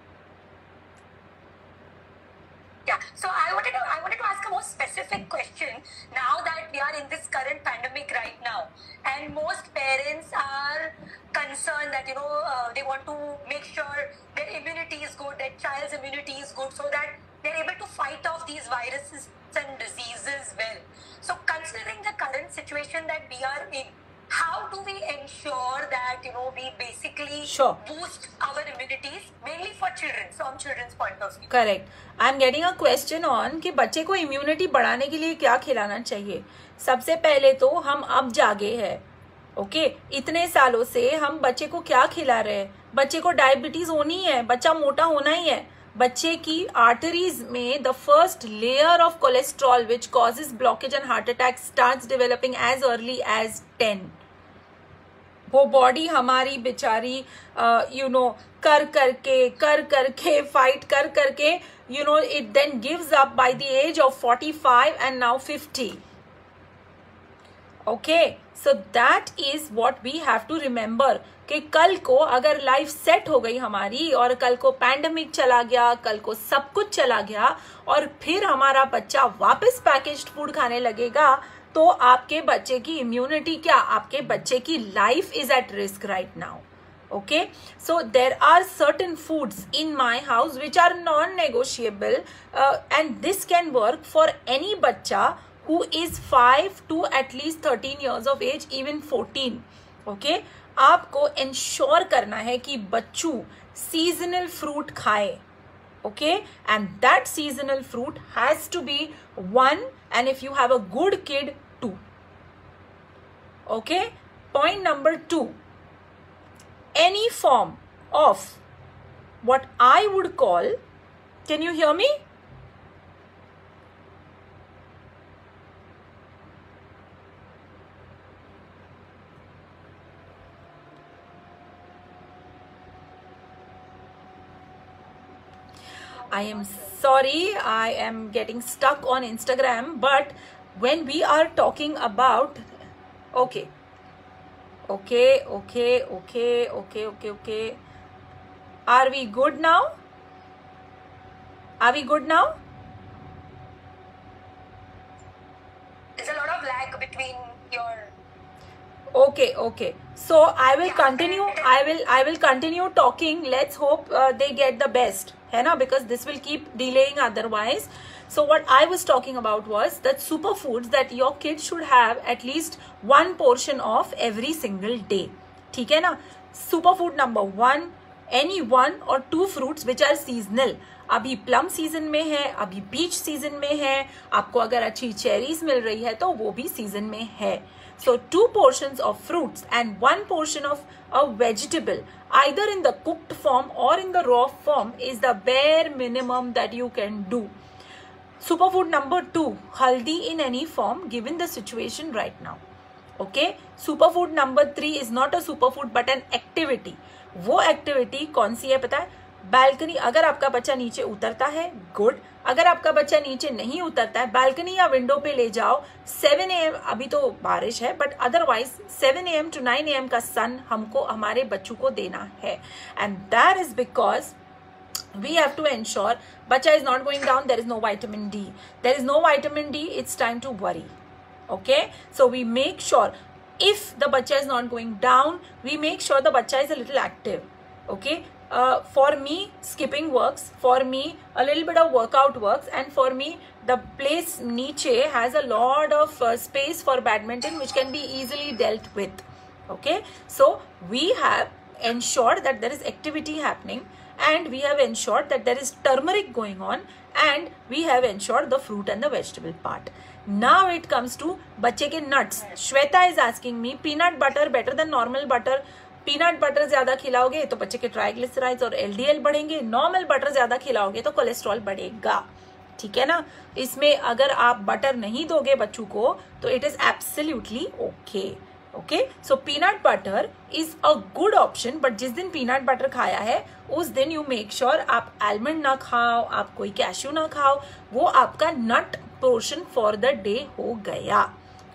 Yeah. So I wanted to I wanted to ask a more specific question now that we are in this current pandemic right now, and most parents are concerned that you know uh, they want to make sure their immunity is good, their child's immunity is good, so that they're able to fight off these viruses and diseases well. So considering the current situation that we are in, how do we ensure that you know we basically sure. boost our immunities mainly for children, from children's point of view? Correct. I am getting a question on कि बच्चे को immunity बढ़ाने के लिए क्या खिलाना चाहिए. सबसे पहले तो हम अब जागे हैं. Okay okay? इतने सालों से हम बच्चे को क्या खिला रहे हैं. बच्चे को डायबिटीज होनी है, बच्चा मोटा होना ही है. बच्चे की आर्टरीज में the first layer of cholesterol which causes blockage and heart attack starts developing as early age ten. वो बॉडी हमारी बेचारी यू नो कर करके कर करके फाइट कर करके you know it then gives up by the age of forty five and now fifty. Okay, so that is what we have to remember कि कल को अगर लाइफ सेट हो गई हमारी और कल को पैंडेमिक चला गया, कल को सब कुछ चला गया और फिर हमारा बच्चा वापस पैकेज्ड फूड खाने लगेगा, तो आपके बच्चे की इम्यूनिटी क्या, आपके बच्चे की life is at risk right now. Okay, so there are certain foods in my house which are non-negotiable uh, and this can work for any bacha who is five to at least thirteen years of age, even fourteen. Okay, आपको ensure करना है कि बच्चू seasonal fruit खाए. Okay, and that seasonal fruit has to be one, and if you have a good kid, two. Okay, point number two. Any form of what I would call, can you hear me? I am sorry, I am getting stuck on Instagram, but when we are talking about, okay. Okay, okay, okay, okay, okay, okay. Are we good now? Are we good now? There's a lot of lag between your... Okay, okay. So I will continue, I will, I will continue talking. Let's hope uh, they get the best, है ना? Because this will keep delaying otherwise. So what I was talking about was that superfoods that your kids should have at least one portion of every single day. ठीक है ना? Superfood number one, any one or two fruits which are seasonal. अभी plum season में है, अभी peach season में है, आपको अगर अच्छी cherries मिल रही है तो वो भी season में है. So two portions of fruits and one portion of a vegetable, either in the cooked form or in the raw form, is the bare minimum that you can do. Superfood number two, haldi in any form given the situation right now. Okay, superfood number three is not a superfood but an activity. वो activity कौन सी है पता है? Balcony. अगर आपका बच्चा नीचे उतरता है, गुड. अगर आपका बच्चा नीचे नहीं उतरता है, बालकनी या विंडो पे ले जाओ. सेवन ए एम, अभी तो बारिश है but otherwise seven A M to nine A M का सन हमको हमारे बच्चों को देना है. And that is because we have to ensure bacha is not going down, there is no vitamin D. There is no vitamin D, it's time to worry. Okay, so we make sure if the bacha is not going down, we make sure the bacha is a little active. Okay, uh, for me skipping works, for me a little bit of workout works, and for me the place niche has a lot of uh, space for badminton which can be easily dealt with. Okay, so we have ensured that there is activity happening, and we have ensured that there is turmeric going on, and we have ensured the fruit and the vegetable part. Now it comes to बच्चे के nuts. Shweta is asking me, peanut butter better than normal butter. Peanut butter ज़्यादा खिलाओगे तो बच्चे के triglycerides और L D L बढ़ेंगे. Normal butter ज़्यादा खिलाओगे तो कोलेस्ट्रॉल बढ़ेगा. ठीक है ना? इसमें अगर आप बटर नहीं दोगे बच्चों को तो it is absolutely okay. Okay, so peanut butter is a good option, but जिस दिन पीनट बटर खाया है उस दिन यू मेक श्योर आप आलमंड ना खाओ, आप कोई कैश्यू ना खाओ. वो आपका nut portion for the day हो गया.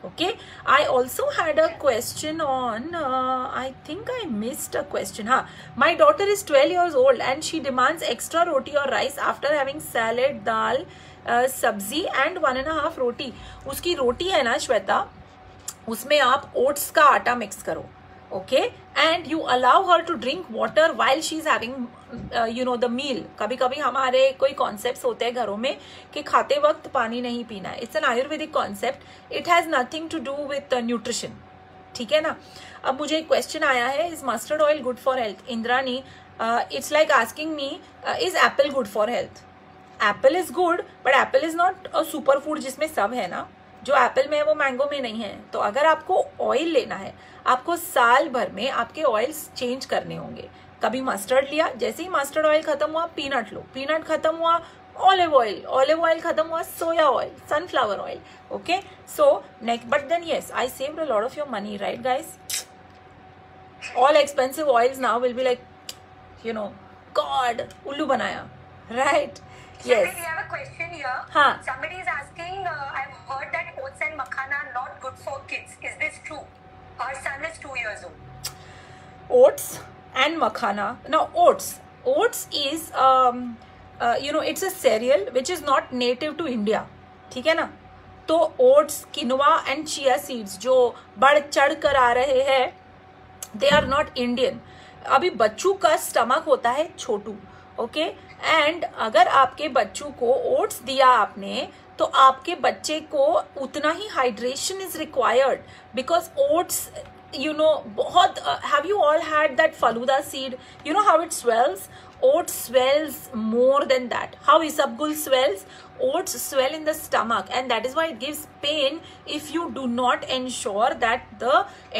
Okay, I also had a question on, uh, I think I missed a question. Ha, my daughter is twelve years old and she demands extra roti or rice after having salad, dal, uh, sabzi and one and a half roti. उसकी रोटी है ना श्वेता, उसमें आप oats का आटा mix करो, okay, and you allow her to drink water while she is having uh, you know the meal. कभी कभी हमारे कोई कॉन्सेप्ट्स होते हैं घरों में कि खाते वक्त पानी नहीं पीना है. It's an Ayurvedic concept, it has nothing to do with nutrition. ठीक है ना. अब मुझे एक क्वेश्चन आया है, is mustard oil good for health? Indrani, it's like asking me is apple good for health? Apple is good but apple is not a super food जिसमें सब है ना. जो एप्पल में है वो मैंगो में नहीं है. तो अगर आपको ऑयल लेना है, आपको साल भर में आपके ऑयल्स चेंज करने होंगे. कभी मस्टर्ड लिया, जैसे ही मस्टर्ड ऑयल खत्म हुआ पीनट लो, पीनट खत्म हुआ ऑलिव ऑयल, ऑलिव ऑयल खत्म हुआ soya oil, sunflower oil. Okay, so next, but then yes, I saved a lot of your money, right guys? All expensive oils now will be like, you know, God, उल्लू बनाया, राइट? Yes. We have a question here. Huh. Somebody is asking, uh, I've heard that oats and makhana are not good for kids. Is this true? Our son is two years old. Oats and makhana. Now, oats. Oats is, um, uh, you know, it's a cereal which is not native to India. ठीक है ना. तो oats, quinoa and chia seeds जो बढ़ चढ़ कर आ रहे हैं, they are not Indian. अभी बच्चों का स्टमक होता है छोटू, ओके, एंड अगर आपके बच्चों को ओट्स दिया आपने, तो आपके बच्चे को उतना ही hydration is required, because oats, you know, बहुत, uh, have you all had that faluda seed? You know how it swells? Oats swells more than that. How isabgul swells? Oats swell in the stomach, and that is why it gives pain if you do not ensure that the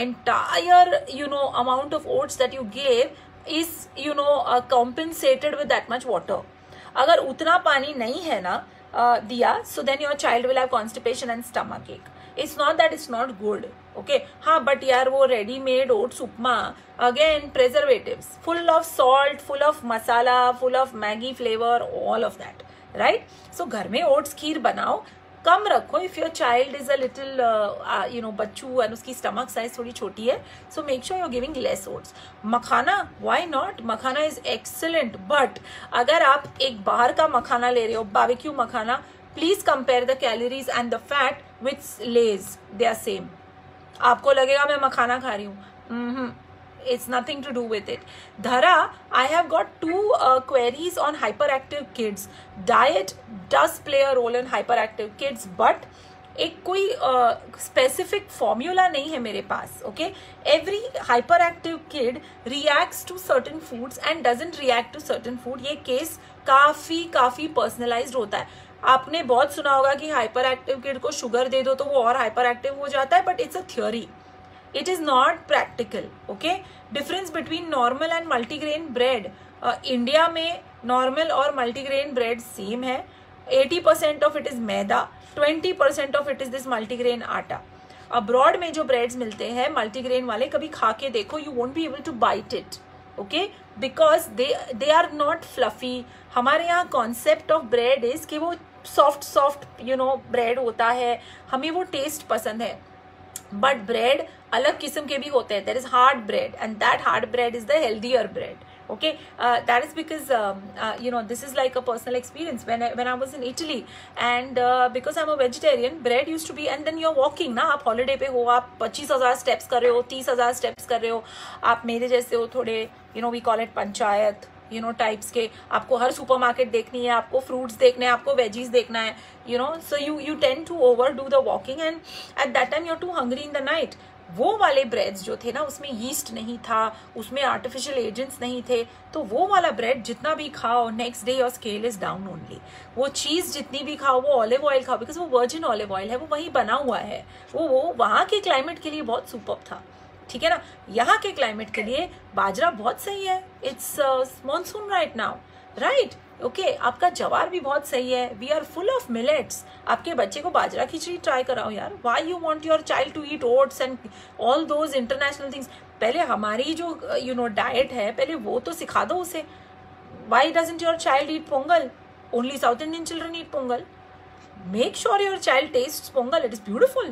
entire, you know, amount of oats that you gave is, you know, uh, compensated with that much water. अगर उतना पानी नहीं है ना uh, दिया, so then your child will have constipation and stomach ache. It's not that it's not good, okay? हाँ, but यार वो ready made oats upma, again preservatives, full of salt, full of masala, full of Maggi flavor, all of that, right? So घर में oats खीर बनाओ, कम रखो. If your child is a little, you know, बच्चू and उसकी stomach size थोड़ी छोटी है, so make sure you are giving less oats. Makhana, why not? Makhana is excellent, but अगर आप एक बाहर का मखाना ले रहे हो, barbecue makhana, please compare the calories and the fat with Lay's, they are same. आपको लगेगा मैं मखाना खा रही हूँ, it's nothing to do with it. Dhara, I have got two uh, queries on hyperactive kids. Diet does play a role in hyperactive kids, but एक कोई specific uh, formula नहीं है मेरे पास. Okay, every hyperactive kid reacts to certain foods and doesn't react to certain food. ये case काफी काफी personalised होता है. आपने बहुत सुना होगा कि हाइपर एक्टिव किड को शुगर दे दो तो वो और हाइपर एक्टिव हो जाता है, but it's a theory. It is not practical, okay? Difference between normal and multigrain bread. uh, India में normal और multigrain bread same है. eighty percent of it is maida, twenty percent of it is this multigrain आटा. Abroad में जो breads मिलते हैं multigrain वाले, कभी खा के देखो, you won't be able to bite it, okay? Because they they are not fluffy. हमारे यहाँ concept of bread is कि वो soft soft, you know, bread होता है, हमें वो taste पसंद है. बट ब्रेड अलग किस्म के भी होते हैं. There is hard bread and that hard bread is the healthier bread. okay, uh, that is because um, uh, you know, this is like a personal experience. When I, when I was in Italy, and uh, because I'm a vegetarian, bread used to be, and then you're walking ना, आप holiday पे हो, आप पच्चीस हजार steps कर रहे हो, तीस हजार steps कर रहे हो, आप मेरे जैसे हो थोड़े, you know, we call it panchayat, you know, types के, आपको हर supermarket देखनी है, आपको fruits देखने हैं, आपको veggies देखना है, you know, so you you tend to overdo the walking, and at that time you're too hungry in the night. वो वाले ब्रेड्स जो थे ना, उसमें यीस्ट नहीं था, उसमें आर्टिफिशियल एजेंट्स नहीं थे, तो वो वाला ब्रेड जितना भी खाओ, next day your scale is down only. वो चीज जितनी भी खाओ, वो ऑलिव ऑयल खाओ, बिकॉज वो वर्जिन ऑलिव ऑयल है, वो वहीं बना हुआ है, वो वो वहाँ के क्लाइमेट के लिए बहुत सुपर्ब था. ठीक है ना. यहाँ के क्लाइमेट के लिए बाजरा बहुत सही है. It's monsoon right now, right. Okay, आपका जवार भी बहुत सही है. We are full of millets. आपके बच्चे को बाजरा खिचड़ी ट्राई कराओ यार. Why you want your child to eat oats and all those international things? पहले हमारी जो यू नो डाइट है, पहले वो तो सिखा दो उसे. Why doesn't your child eat pongal? Only South Indian children eat pongal. Make sure your child tastes pongal. It is beautiful.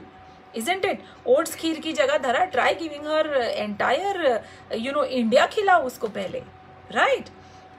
isn't it? Oats खीर की जगह धरा, try giving her entire, you know, India खिलाओ उसको पहले, right?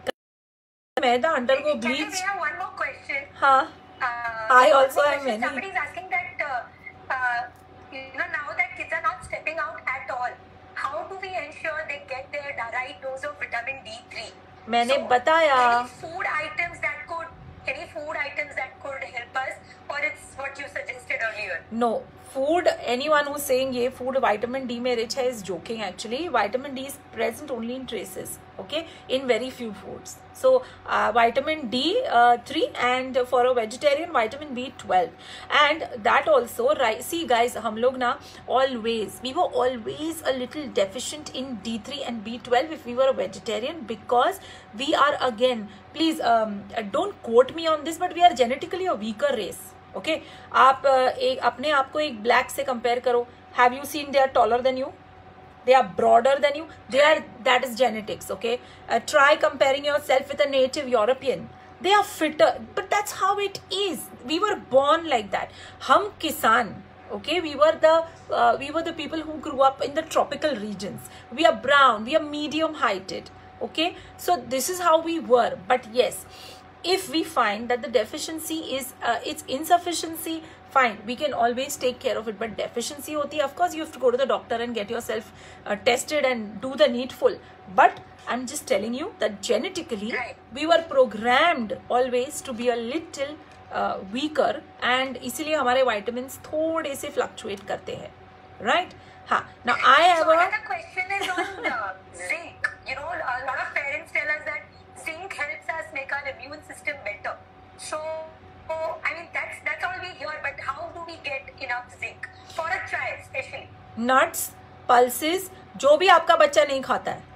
Maida undergo bleach. We have one more question. हाँ. Uh, I also have many. Somebody is asking that, uh, uh, you know, now that kids are not stepping out at all, how do we ensure they get their right dose of vitamin D three? मैंने so, बताया. Any food items that could, any food items that could help us, or it's what you suggested earlier? No. Food, anyone who's saying ये food vitamin D में rich है is joking actually. Vitamin D is present only in traces, okay, in very few foods. So uh, vitamin D uh, three, and for a vegetarian vitamin B twelve, and that also, right? See guys, हम लोग ना always, we were always a little deficient in D three and B twelve if we were a vegetarian, because we are, again, please um, don't quote me on this, but we are genetically a weaker race. Okay okay? आप एक अपने आप को एक black से compare करो. Have you seen they are taller than you, they are broader than you, they are, that is genetics. Okay, try comparing yourself with a native European, they are fitter, but that's how it is. We were born like that. हम किसान, okay, we were the uh, we were the people who grew up in the tropical regions. We are brown, we are medium heighted. Okay, so this is how we were. But yes, if we find that the deficiency is uh, it's insufficiency, fine, we can always take care of it. But deficiency hoti, of course you have to go to the doctor and get yourself uh, tested and do the needful. But I'm just telling you that genetically we were programmed always to be a little uh, weaker, and इसीलिए हमारे vitamins थोड़े से fluctuate करते हैं, right? हाँ. Now I have so a another question is on uh, zinc. You know, a lot of parents tell us that zinc helps us make our immune system better. So, so, I mean, that's that's all we hear. But how do we get enough zinc for a child, especially? Nuts, pulses, जो भी आपका बच्चा नहीं खाता है.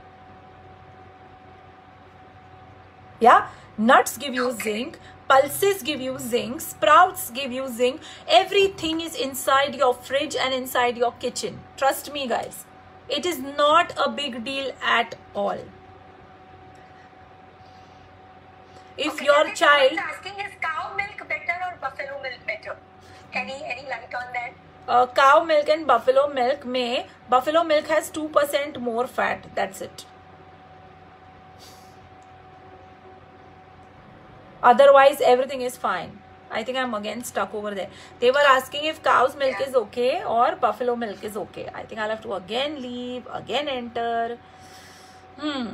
Yeah, nuts give you Okay. zinc. Pulses give you zinc. Sprouts give you zinc. Everything is inside your fridge and inside your kitchen. Trust me, guys. It is not a big deal at all. If Okay, your and then child, someone's asking, is cow milk better or buffalo milk better? Any any light on that? uh, cow milk and buffalo milk में, buffalo milk has two percent more fat. That's it. Otherwise, everything is fine. I think I'm again stuck over there. They were asking if cow's milk Yeah. is okay or buffalo milk is okay. I think I'll have to again leave, again enter. Hmm.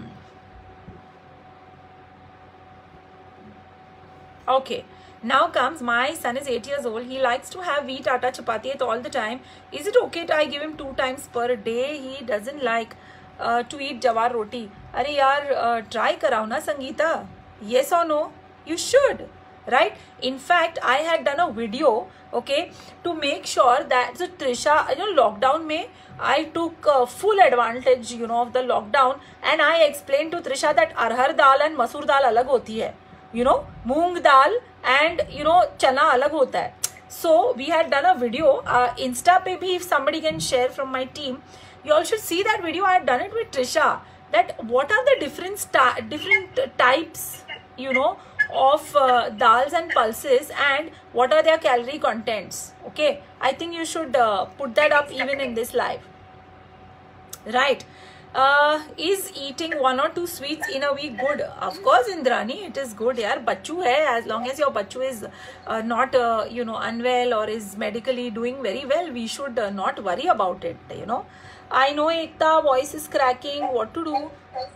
Okay. Now comes, my son is eight years old. He likes to have wheat atta chapati all the time. Is it okay to I give him two times per day? He doesn't like uh, to eat jawar roti. Arey yaar, uh, try karao na Sangeeta. Yes or no? You should, right? In fact, I had done a video, okay, to make sure that so Trisha, you know, lockdown mein, I took uh, full advantage, you know, of the lockdown, and I explained to Trisha that arhar dal and masoor dal alag hoti hai, you know, moong dal and you know chana alag hota hai. So we had done a video, uh, Insta pe bhi, if somebody can share from my team, you all should see that video. I had done it with Trisha, that what are the different different types, you know, of uh, dals and pulses, and what are their calorie contents. Okay, I think you should uh, put that up even in this live, right? Uh, is eating one or two sweets in a week good? Of course, Indrani, it is good. Yaar, bachchu hai, as long as your bachchu is uh, not uh, you know, unwell or is medically doing very well, we should uh, not worry about it, you know. I know Ekta voice is cracking. What to do?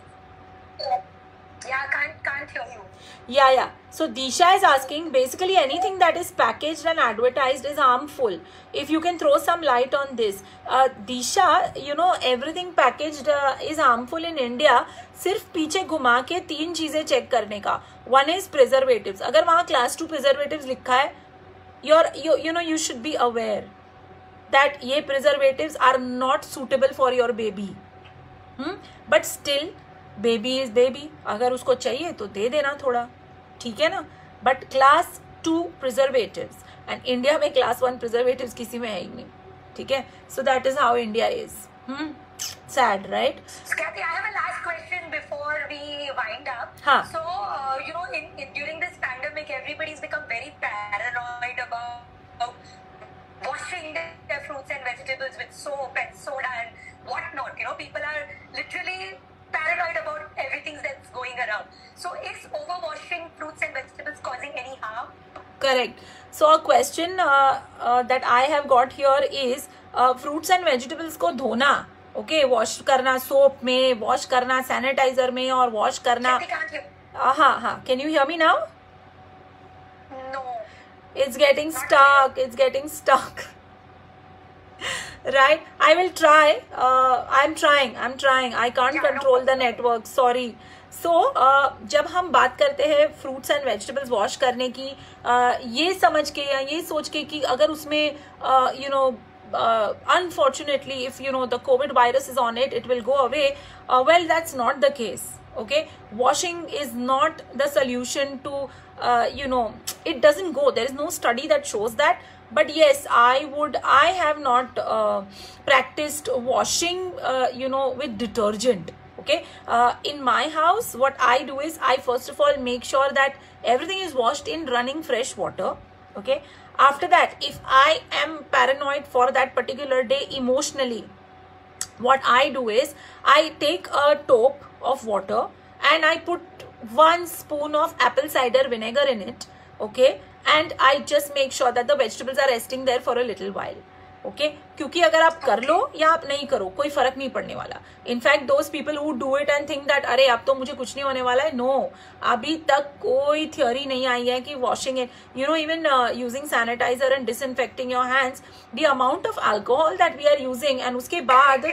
Yeah, can't can't hear you. Yeah, yeah. So Disha is asking, basically anything that is packaged and advertised is harmful. If you can throw some light on this. Uh, Disha, you know, everything packaged uh, is harmful in India. सिर्फ पीछे घुमा के तीन चीजें check करने का. One is preservatives. अगर वहाँ class two preservatives लिखा है, you're, you, you know, you should be aware that ये preservatives are not suitable for your baby. Hmm? But still, baby is baby, अगर उसको चाहिए तो दे देना थोड़ा, ठीक है ना. But class two preservatives, and India में क्लास वन प्रिजर्वेटिव्स किसी में है ही नहीं, ठीक है. So that is how India is. Sad, right? Kathy, I have a last question before we wind up. हाँ. So, uh, you know, in, in during this pandemic, everybody's become very paranoid about washing their fruits and vegetables with soap and soda and whatnot. You know, people are literally paranoid about everything that's going around. So is overwashing fruits and vegetables causing any harm? Correct. So a question uh, uh, that I have got here is uh, fruits and vegetables को धोना, okay, wash करना soap में, wash करना sanitizer में और wash करना. हाँ हाँ. Can you hear me now? No. It's getting stuck. It's getting stuck. Right? I will try. Uh, I'm trying. I'm trying. I can't control the network. Sorry. So so, uh, जब हम बात करते हैं fruits and vegetables wash करने की, uh, ये समझ के या ये सोच के कि अगर उसमें you know unfortunately if you know the Covid virus is on it, it will go away, well that's not the case. Okay, washing is not the solution to uh, you know, it doesn't go. There is no study that shows that. But yes, I would I have not uh, practiced washing uh, you know, with detergent. Okay, uh, in my house what I do is I first of all make sure that everything is washed in running fresh water. Okay, after that, if I am paranoid for that particular day emotionally, what I do is I take a taupe of water and I put one spoon of apple cider vinegar in it. Okay, and I just make sure that the vegetables are resting there for a little while. Okay, क्योंकि अगर आप कर लो या आप नहीं करो कोई फर्क नहीं पड़ने वाला. In fact those people who do it and think that अरे अब तो मुझे कुछ नहीं होने वाला है, नो, अभी तक कोई थ्योरी नहीं आई है कि washing it, you know, even using sanitiser and disinfecting your hands, the amount of alcohol that we are using, and उसके बाद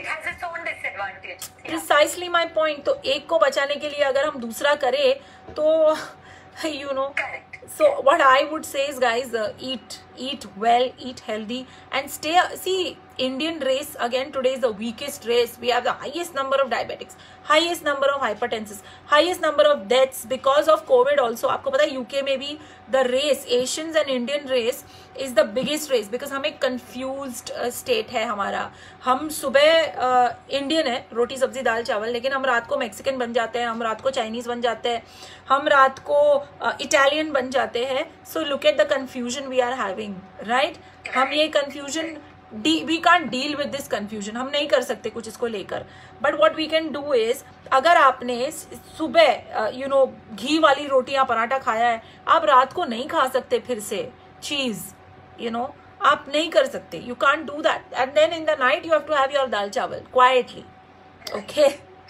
प्रिसाइसली माई पॉइंट. तो एक को बचाने के लिए अगर हम दूसरा करें तो you know, so what I would say is, guys, uh, eat eat well, eat healthy, and stay. See, Indian race again today is the weakest race. We have the highest number of diabetics, highest number of hypertenses, highest number of deaths because of COVID also. आपको पता है U K में भी the race, Asians and Indian race is the biggest race because हम एक confused uh, state है हमारा. हम सुबह इंडियन uh, है, रोटी सब्जी दाल चावल, लेकिन हम रात को मैक्सिकन बन जाते हैं, हम रात को चाइनीज बन जाते हैं, हम रात को इटालियन uh, बन जाते हैं. So look at the confusion we are having, right? हम ये confusion, we can't deal with this confusion, हम नहीं कर सकते कुछ इसको लेकर. But what we can do is, अगर आपने सुबह यू नो घी वाली रोटी या पराठा खाया है, आप रात को नहीं खा सकते फिर से चीज, यू नो, आप नहीं कर सकते. You can't do that. And then in the night you have to have your dal chawal quietly. Okay,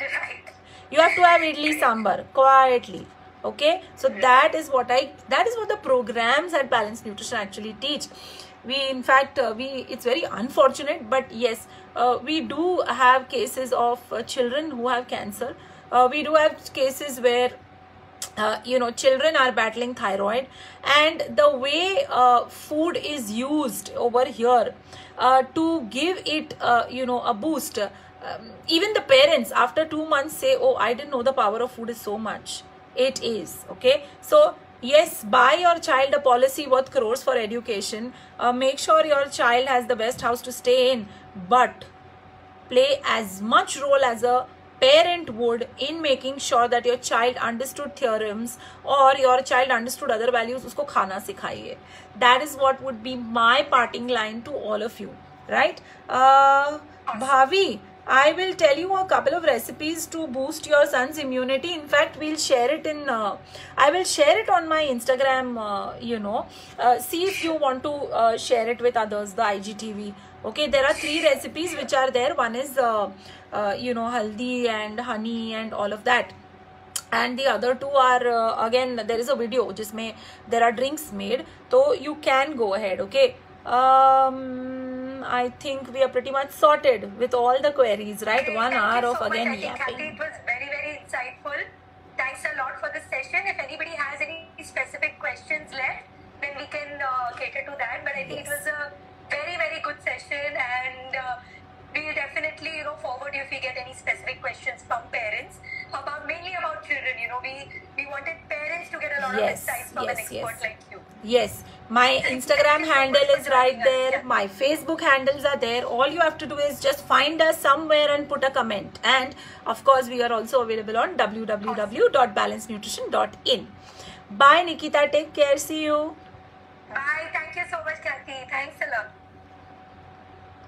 you have to have idli sambar quietly. Okay, so that is what I that is what the programs at Balanced Nutrition actually teach. We in fact uh, we it's very unfortunate, but yes, uh, we do have cases of uh, children who have cancer. Uh, we do have cases where uh, you know, children are battling thyroid, and the way uh, food is used over here uh, to give it uh, you know, a boost. Um, even the parents after two months say, oh, I didn't know the power of food is so much. It is. Okay, so yes, buy your child a policy worth crores for education. Uh, make sure your child has the best house to stay in, but play as much role as a parent would in making sure that your child understood theorems or your child understood other values. Usko khana sikhaiye. That is what would be my parting line to all of you, right? Uh, Bhavi, I will tell you a couple of recipes to boost your son's immunity. In fact, we'll share it in, uh, I will share it on my Instagram, uh, you know, uh, see if you want to uh, share it with others, the I G T V. Okay, there are three recipes which are there. One is, uh, uh, you know, haldi and honey and all of that. And the other two are, uh, again, there is a video, jisme there are drinks made. So you can go ahead, okay. Um... I think we are pretty much sorted with all the queries, right? Okay, One hour so of again much. yapping. It was very, very insightful. Thanks a lot for the session. If anybody has any specific questions left, then we can uh, cater to that. But I think yes, it was a very, very good session, and uh, we'll definitely, you know, forward you if we get any specific questions from parents about, mainly about children. You know, we we wanted parents to get a lot yes, of insights from yes, an expert yes. like you. Yes, my Instagram handle is right there. My Facebook handles are there. All you have to do is just find us somewhere and put a comment. And of course, we are also available on w w w dot balanced nutrition dot in. Bye, Nikita. Take care. See you. Bye. Thank you so much, Kathy. Thanks a lot.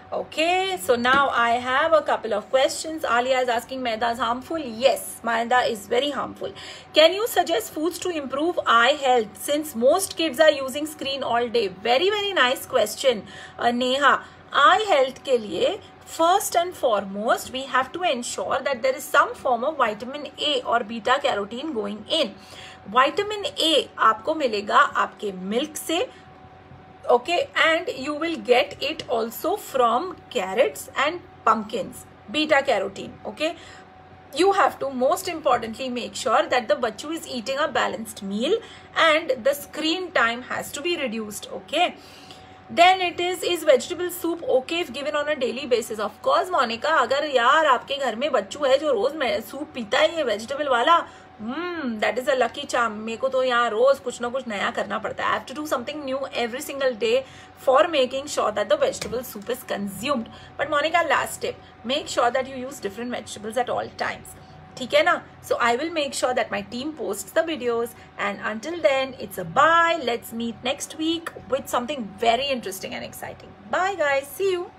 Okay, so now I have a couple of questions. Alia is asking, maida is harmful? Yes, maida is very harmful. Can you suggest foods to improve eye health since most kids are using screen all day? Very, very nice question, uh, Neha. Eye health ke liye, first and foremost, we have to ensure that there is some form of vitamin A or beta carotene going in. Vitamin A आपको मिलेगा आपके milk से, okay, and you will get it also from carrots and pumpkins, beta carotene, okay. You have to most importantly make sure that the bachchu is eating a balanced meal and the screen time has to be reduced, okay. Then it is is vegetable soup okay if given on a daily basis? Of course, Monica, अगर यार आपके घर में बच्चू है जो रोज में soup पीता है ये वेजिटेबल वाला, Hmm, that is a lucky charm. मेरे को तो यहाँ रोज कुछ ना कुछ नया करना पड़ता है. I have to do something new every single day for making sure that the vegetable soup is consumed. But Monica, last tip, make sure that you use different vegetables at all times. ठीक है ना? So I will make sure that my team posts the videos. And until then, it's a bye. Let's meet next week with something very interesting and exciting. Bye guys. See you.